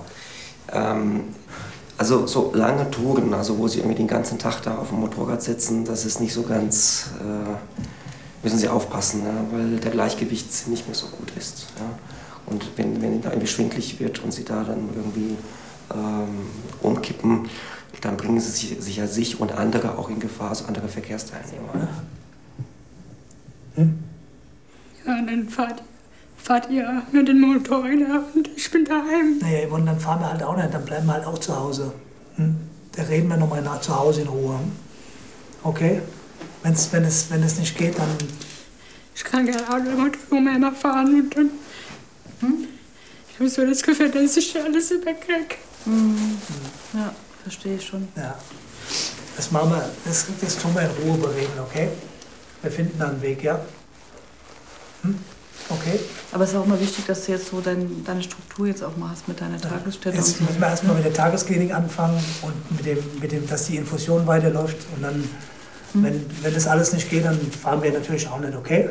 Also so lange Touren, also wo Sie irgendwie den ganzen Tag da auf dem Motorrad sitzen, das ist nicht so ganz. Müssen Sie aufpassen, ne? Weil der Gleichgewicht nicht mehr so gut ist. Ja? Und wenn da irgendwie schwindlig wird und Sie da dann irgendwie umkippen, dann bringen Sie sich und andere auch in Gefahr, also andere Verkehrsteilnehmer. Ne?
Ja, dann fahrt ihr mit den Motorrädern und ich bin daheim.
Naja, Yvonne, dann fahren wir halt auch nicht, dann bleiben wir halt auch zu Hause. Da reden wir noch mal nach zu Hause in Ruhe. Okay? Wenn es nicht geht, dann...
Ich kann gerne Auto mehr fahren und dann... Ich habe so das Gefühl, dass ich alles überkriege.
Ja, verstehe ich schon.
Ja. Das machen wir, das tun wir in Ruhe bereden, okay? Wir finden dann einen Weg, ja? Okay?
Aber es ist auch mal wichtig, dass du jetzt so deine Struktur jetzt auch mal hast mit deiner Tagesstätte.
Jetzt müssen wir erstmal mit der Tagesklinik anfangen und mit dem, dass die Infusion weiterläuft. Und dann, wenn das alles nicht geht, dann fahren wir natürlich auch nicht, okay?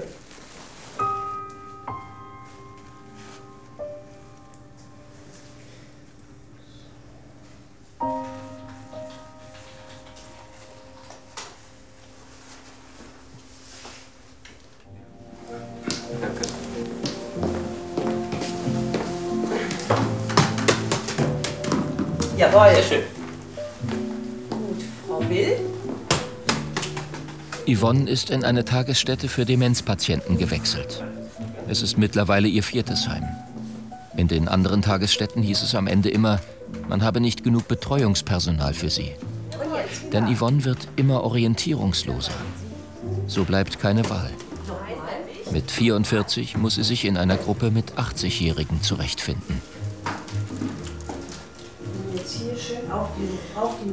Jawohl. Sehr schön. Gut, Frau Will?
Yvonne ist in eine Tagesstätte für Demenzpatienten gewechselt. Es ist mittlerweile ihr 4. Heim. In den anderen Tagesstätten hieß es am Ende immer, man habe nicht genug Betreuungspersonal für sie. Denn Yvonne wird immer orientierungsloser. So bleibt keine Wahl. Mit 44 muss sie sich in einer Gruppe mit 80-Jährigen zurechtfinden.
Jetzt hier schön auf die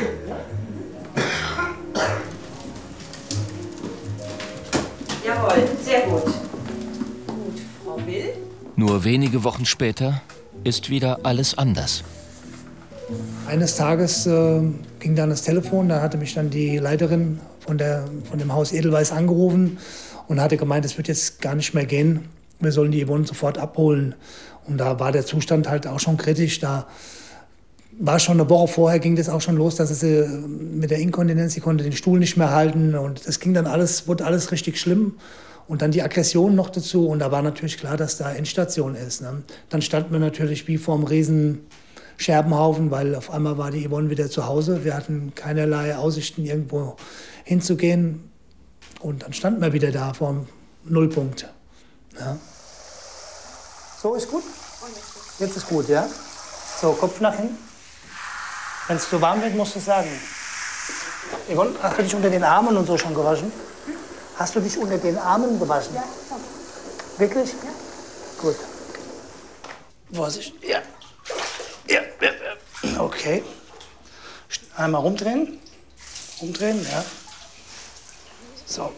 Jawohl, sehr gut. Gut, Frau Will.
Nur wenige Wochen später ist wieder alles anders.
Eines Tages ging dann das Telefon, da hatte mich dann die Leiterin von dem Haus Edelweiss angerufen und hatte gemeint, es wird jetzt gar nicht mehr gehen, wir sollen die Yvonne sofort abholen. Und da war der Zustand halt auch schon kritisch. Da war schon eine Woche vorher, ging das auch schon los, dass sie mit der Inkontinenz, sie konnte den Stuhl nicht mehr halten und das ging dann alles, wurde alles richtig schlimm. Und dann die Aggression noch dazu und da war natürlich klar, dass da Endstation ist. Ne? Dann standen wir natürlich wie vor einem riesen Scherbenhaufen, weil auf einmal war die Yvonne wieder zu Hause. Wir hatten keinerlei Aussichten, irgendwo hinzugehen. Und dann standen wir wieder da vor dem Nullpunkt. Ja. So, ist gut? Jetzt ist gut, ja? So, Kopf nach hinten. Wenn es zu warm wird, musst du es sagen. Yvonne, hast du dich unter den Armen und so schon gewaschen? Hast du dich unter den Armen gewaschen? Ja. Wirklich? Ja. Gut. Vorsicht. Ja. Ja. Okay. Einmal rumdrehen. Umdrehen, ja. So.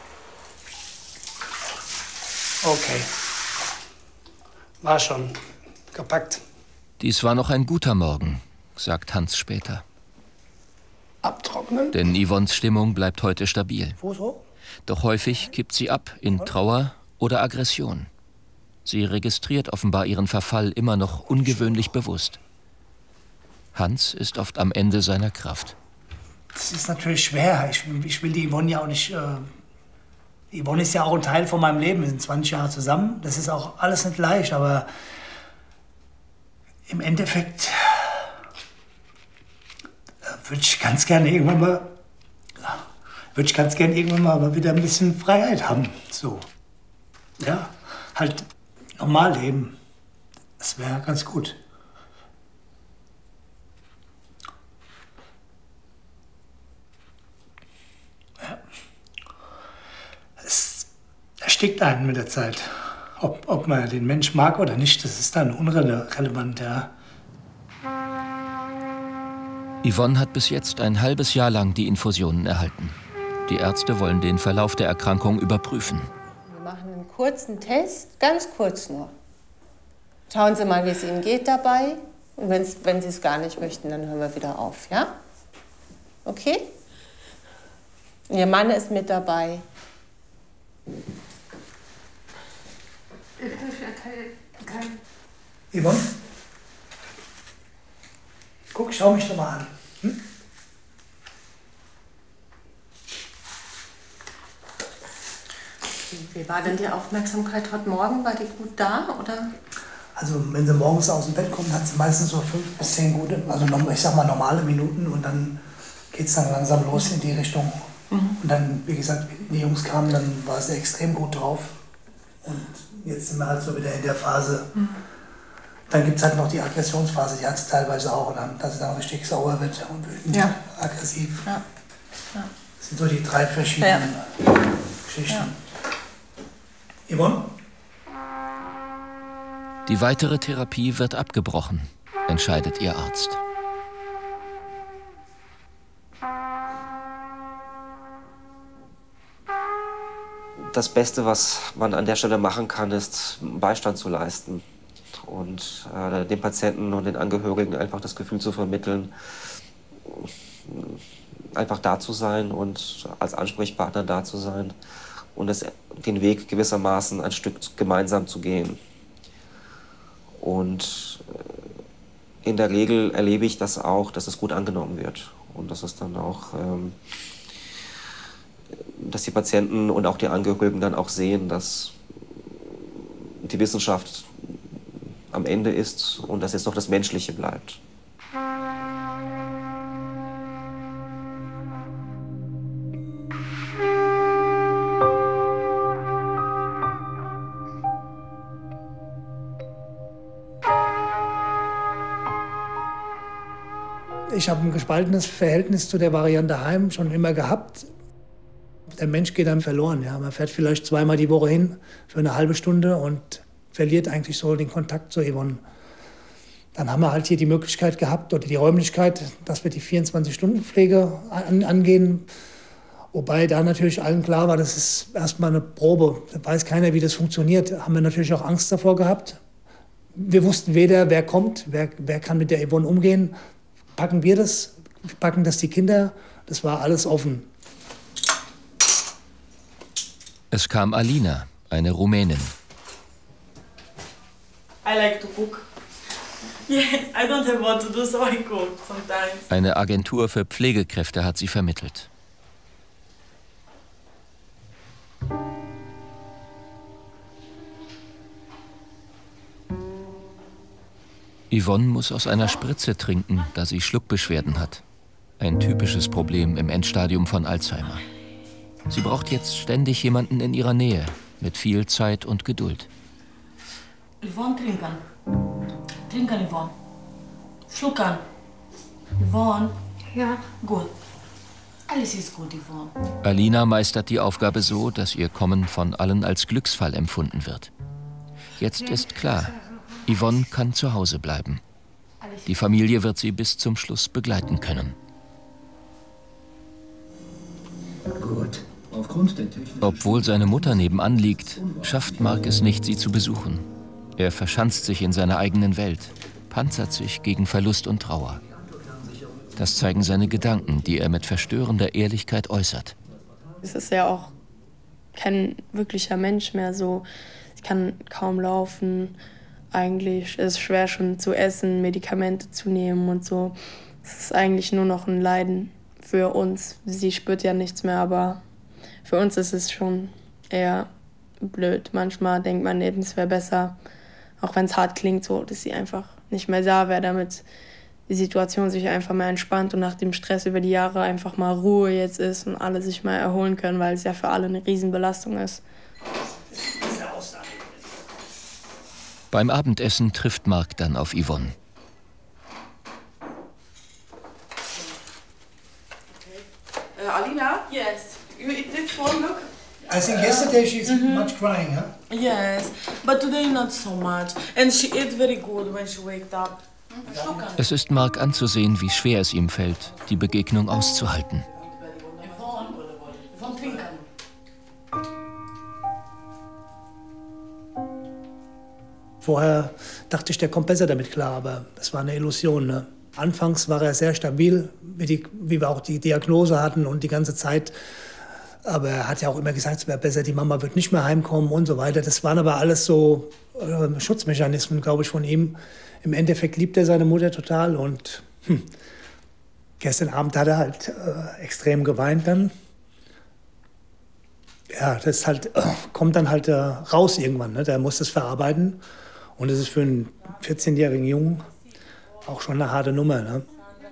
Okay. War schon gepackt.
Dies war noch ein guter Morgen, sagt Hans später.
Abtrocknen.
Denn Yvonnes Stimmung bleibt heute stabil.
Fuß hoch.
Doch häufig kippt sie ab in Trauer oder Aggression. Sie registriert offenbar ihren Verfall immer noch ungewöhnlich bewusst. Hans ist oft am Ende seiner Kraft.
Das ist natürlich schwer. Ich will die Yvonne ja auch nicht... Yvonne ist ja auch ein Teil von meinem Leben. Wir sind 20 Jahre zusammen. Das ist auch alles nicht leicht, aber im Endeffekt würde ich ganz gerne irgendwann mal wieder ein bisschen Freiheit haben. So. Ja, halt normal leben. Das wäre ganz gut. Ja. Es erstickt einen mit der Zeit. Ob man den Mensch mag oder nicht, das ist dann unrelevant, ja.
Yvonne hat bis jetzt ein halbes Jahr lang die Infusionen erhalten. Die Ärzte wollen den Verlauf der Erkrankung überprüfen.
Wir machen einen kurzen Test, ganz kurz nur. Schauen Sie mal, wie es Ihnen geht dabei. Und wenn Sie es gar nicht möchten, dann hören wir wieder auf, ja? Okay? Ihr Mann ist mit dabei.
Yvonne? Guck, schau mich doch mal an. Hm?
Wie war denn die Aufmerksamkeit heute Morgen? War die gut da, oder?
Also wenn sie morgens aus dem Bett kommt, hat sie meistens so 5 bis 10 gute, also ich sag mal normale Minuten und dann geht es dann langsam los in die Richtung. Mhm. Und dann, wie gesagt, wenn die Jungs kamen, dann war sie extrem gut drauf. Und jetzt sind wir halt so wieder in der Phase. Mhm. Dann gibt es halt noch die Aggressionsphase, die hat sie teilweise auch, dass sie dann richtig sauer wird und wütend, ja. Aggressiv. Ja. Ja. Das sind so die 3 verschiedenen Geschichten. Ja. Yvonne?
Die weitere Therapie wird abgebrochen, entscheidet ihr Arzt.
Das Beste, was man an der Stelle machen kann, ist Beistand zu leisten und den Patienten und den Angehörigen einfach das Gefühl zu vermitteln, einfach da zu sein und als Ansprechpartner da zu sein und den Weg gewissermaßen ein Stück gemeinsam zu gehen. Und in der Regel erlebe ich das auch, dass es gut angenommen wird und dass es dann auch, dass die Patienten und auch die Angehörigen dann auch sehen, dass die Wissenschaft am Ende ist und dass jetzt noch das Menschliche bleibt.
Ich habe ein gespaltenes Verhältnis zu der Variante Heim schon immer gehabt. Der Mensch geht dann verloren. Ja. Man fährt vielleicht zweimal die Woche hin für eine halbe Stunde und verliert eigentlich so den Kontakt zu Yvonne. Dann haben wir halt hier die Möglichkeit gehabt oder die Räumlichkeit, dass wir die 24-Stunden-Pflege angehen. Wobei da natürlich allen klar war, das ist erstmal eine Probe. Da weiß keiner, wie das funktioniert. Da haben wir natürlich auch Angst davor gehabt. Wir wussten weder, wer kommt, wer kann mit der Yvonne umgehen. Packen wir das? Packen das die Kinder? Das war alles offen.
Es kam Alina, eine Rumänin.
I like to cook. Yes, I don't have what to do, so I cook sometimes.
Eine Agentur für Pflegekräfte hat sie vermittelt. Yvonne muss aus einer Spritze trinken, da sie Schluckbeschwerden hat. Ein typisches Problem im Endstadium von Alzheimer. Sie braucht jetzt ständig jemanden in ihrer Nähe, mit viel Zeit und Geduld.
Yvonne, trinken. Trinken, Yvonne. Schlucken. Yvonne.
Ja.
Gut. Alles ist gut, Yvonne.
Alina meistert die Aufgabe so, dass ihr Kommen von allen als Glücksfall empfunden wird. Jetzt ist klar, Yvonne kann zu Hause bleiben. Die Familie wird sie bis zum Schluss begleiten können.
Gut. Aufgrund der technischen...
Obwohl seine Mutter nebenan liegt, schafft Mark es nicht, sie zu besuchen. Er verschanzt sich in seiner eigenen Welt, panzert sich gegen Verlust und Trauer. Das zeigen seine Gedanken, die er mit verstörender Ehrlichkeit äußert.
Es ist ja auch kein wirklicher Mensch mehr so. Ich kann kaum laufen. Eigentlich ist es schwer schon zu essen, Medikamente zu nehmen und so. Es ist eigentlich nur noch ein Leiden für uns. Sie spürt ja nichts mehr, aber für uns ist es schon eher blöd. Manchmal denkt man eben, es wäre besser, auch wenn es hart klingt, so, dass sie einfach nicht mehr da wäre, damit die Situation sich einfach mal entspannt und nach dem Stress über die Jahre einfach mal Ruhe jetzt ist und alle sich mal erholen können, weil es ja für alle eine Riesenbelastung ist.
Beim Abendessen trifft Mark dann auf Yvonne.
Alina? Yes. You eat this one, look?
I think yesterday she's much crying, huh?
Yes, but today not so much. And she ate very good when she waked up.
Es ist Mark anzusehen, wie schwer es ihm fällt, die Begegnung auszuhalten.
Yvonne, trinken.
Vorher dachte ich, der kommt besser damit klar, aber das war eine Illusion. Ne? Anfangs war er sehr stabil, wie wir auch die Diagnose hatten und die ganze Zeit. Aber er hat ja auch immer gesagt, es wäre besser, die Mama wird nicht mehr heimkommen und so weiter. Das waren aber alles so Schutzmechanismen, glaube ich, von ihm. Im Endeffekt liebt er seine Mutter total und gestern Abend hat er halt extrem geweint dann. Ja, das halt, kommt dann halt raus irgendwann, ne? Der muss das verarbeiten. Und das ist für einen 14-jährigen Jungen auch schon eine harte Nummer. Ne?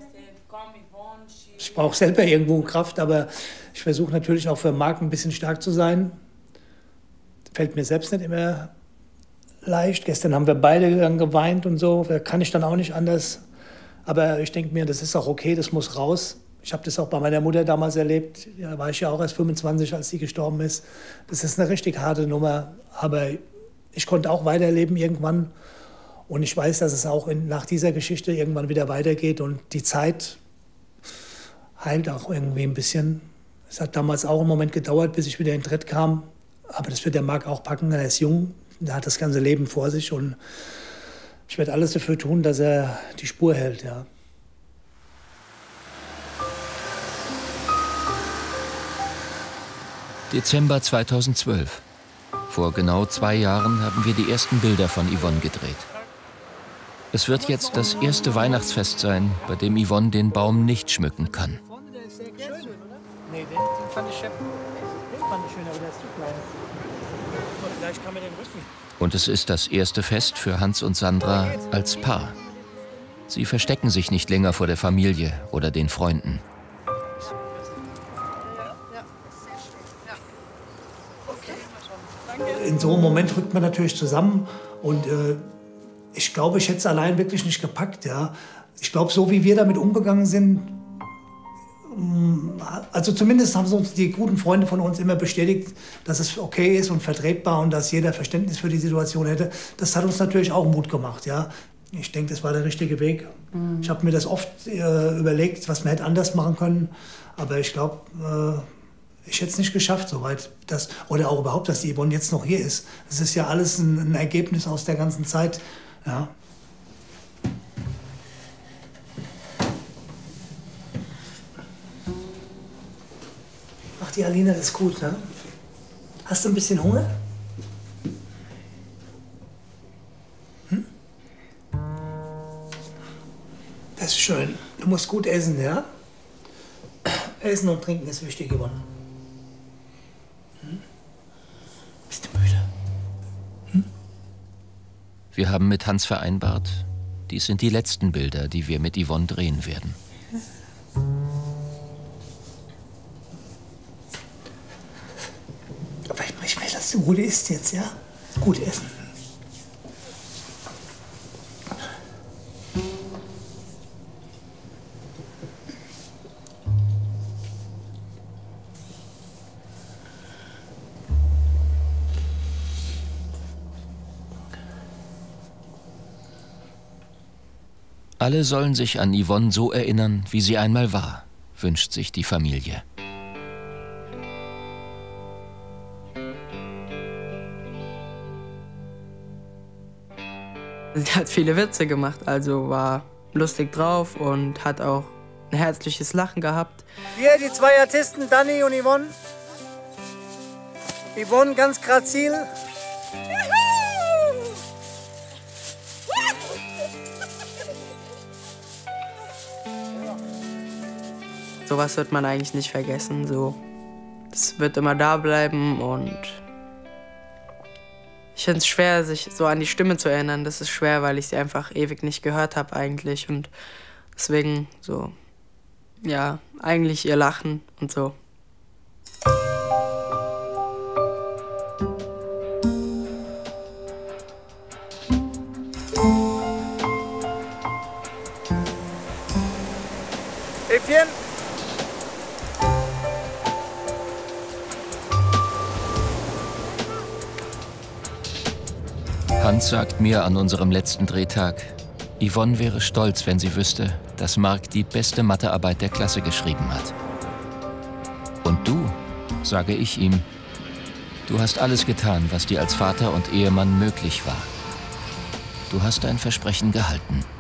Ich brauche selber irgendwo Kraft, aber ich versuche natürlich auch für Marc ein bisschen stark zu sein. Fällt mir selbst nicht immer leicht. Gestern haben wir beide dann geweint und so. Da kann ich dann auch nicht anders. Aber ich denke mir, das ist auch okay, das muss raus. Ich habe das auch bei meiner Mutter damals erlebt. Da war ich ja auch erst 25, als sie gestorben ist. Das ist eine richtig harte Nummer. Aber ich konnte auch weiterleben irgendwann. Und ich weiß, dass es auch nach dieser Geschichte irgendwann wieder weitergeht. Und die Zeit heilt auch irgendwie ein bisschen. Es hat damals auch einen Moment gedauert, bis ich wieder in den Tritt kam. Aber das wird der Marc auch packen. Er ist jung, er hat das ganze Leben vor sich. Und ich werde alles dafür tun, dass er die Spur hält. Ja.
Dezember 2012. Vor genau 2 Jahren haben wir die ersten Bilder von Yvonne gedreht. Es wird jetzt das erste Weihnachtsfest sein, bei dem Yvonne den Baum nicht schmücken kann.
Nee, den fand ich schön, aber der ist zu klein. Vielleicht kann man den rüsten.
Und es ist das erste Fest für Hans und Sandra als Paar. Sie verstecken sich nicht länger vor der Familie oder den Freunden.
In so einem Moment rückt man natürlich zusammen und ich glaube, ich hätte es allein wirklich nicht gepackt. Ja. Ich glaube, so wie wir damit umgegangen sind, Also zumindest haben uns die guten Freunde von uns immer bestätigt, dass es okay ist und vertretbar und dass jeder Verständnis für die Situation hätte. Das hat uns natürlich auch Mut gemacht, ja. Ich denke, das war der richtige Weg. Ich habe mir das oft überlegt, was man hätte anders machen können. Aber ich glaube, ich hätte es nicht geschafft, soweit das, oder auch überhaupt, dass die Yvonne jetzt noch hier ist. Das ist ja alles ein Ergebnis aus der ganzen Zeit, ja. Ach, die Alina ist gut, ne? Hast du ein bisschen Hunger? Hm? Das ist schön. Du musst gut essen, ja? Essen und Trinken ist wichtig geworden. Hm? Bist du müde? Hm?
Wir haben mit Hans vereinbart, dies sind die letzten Bilder, die wir mit Yvonne drehen werden.
Aber ich will, dass du gut isst jetzt, ja? Gut essen.
Alle sollen sich an Yvonne so erinnern, wie sie einmal war, wünscht sich die Familie.
Sie hat viele Witze gemacht, also war lustig drauf und hat auch ein herzliches Lachen gehabt.
Hier die zwei Artisten, Dani und Yvonne. Yvonne ganz grazil.
Sowas wird man eigentlich nicht vergessen. So. Das wird immer da bleiben und ich finde es schwer, sich so an die Stimme zu erinnern. Das ist schwer, weil ich sie einfach ewig nicht gehört habe eigentlich und deswegen so, ja, eigentlich ihr Lachen und so.
Etienne?
Hans sagt mir an unserem letzten Drehtag, Yvonne wäre stolz, wenn sie wüsste, dass Marc die beste Mathearbeit der Klasse geschrieben hat. Und du, sage ich ihm, du hast alles getan, was dir als Vater und Ehemann möglich war. Du hast dein Versprechen gehalten.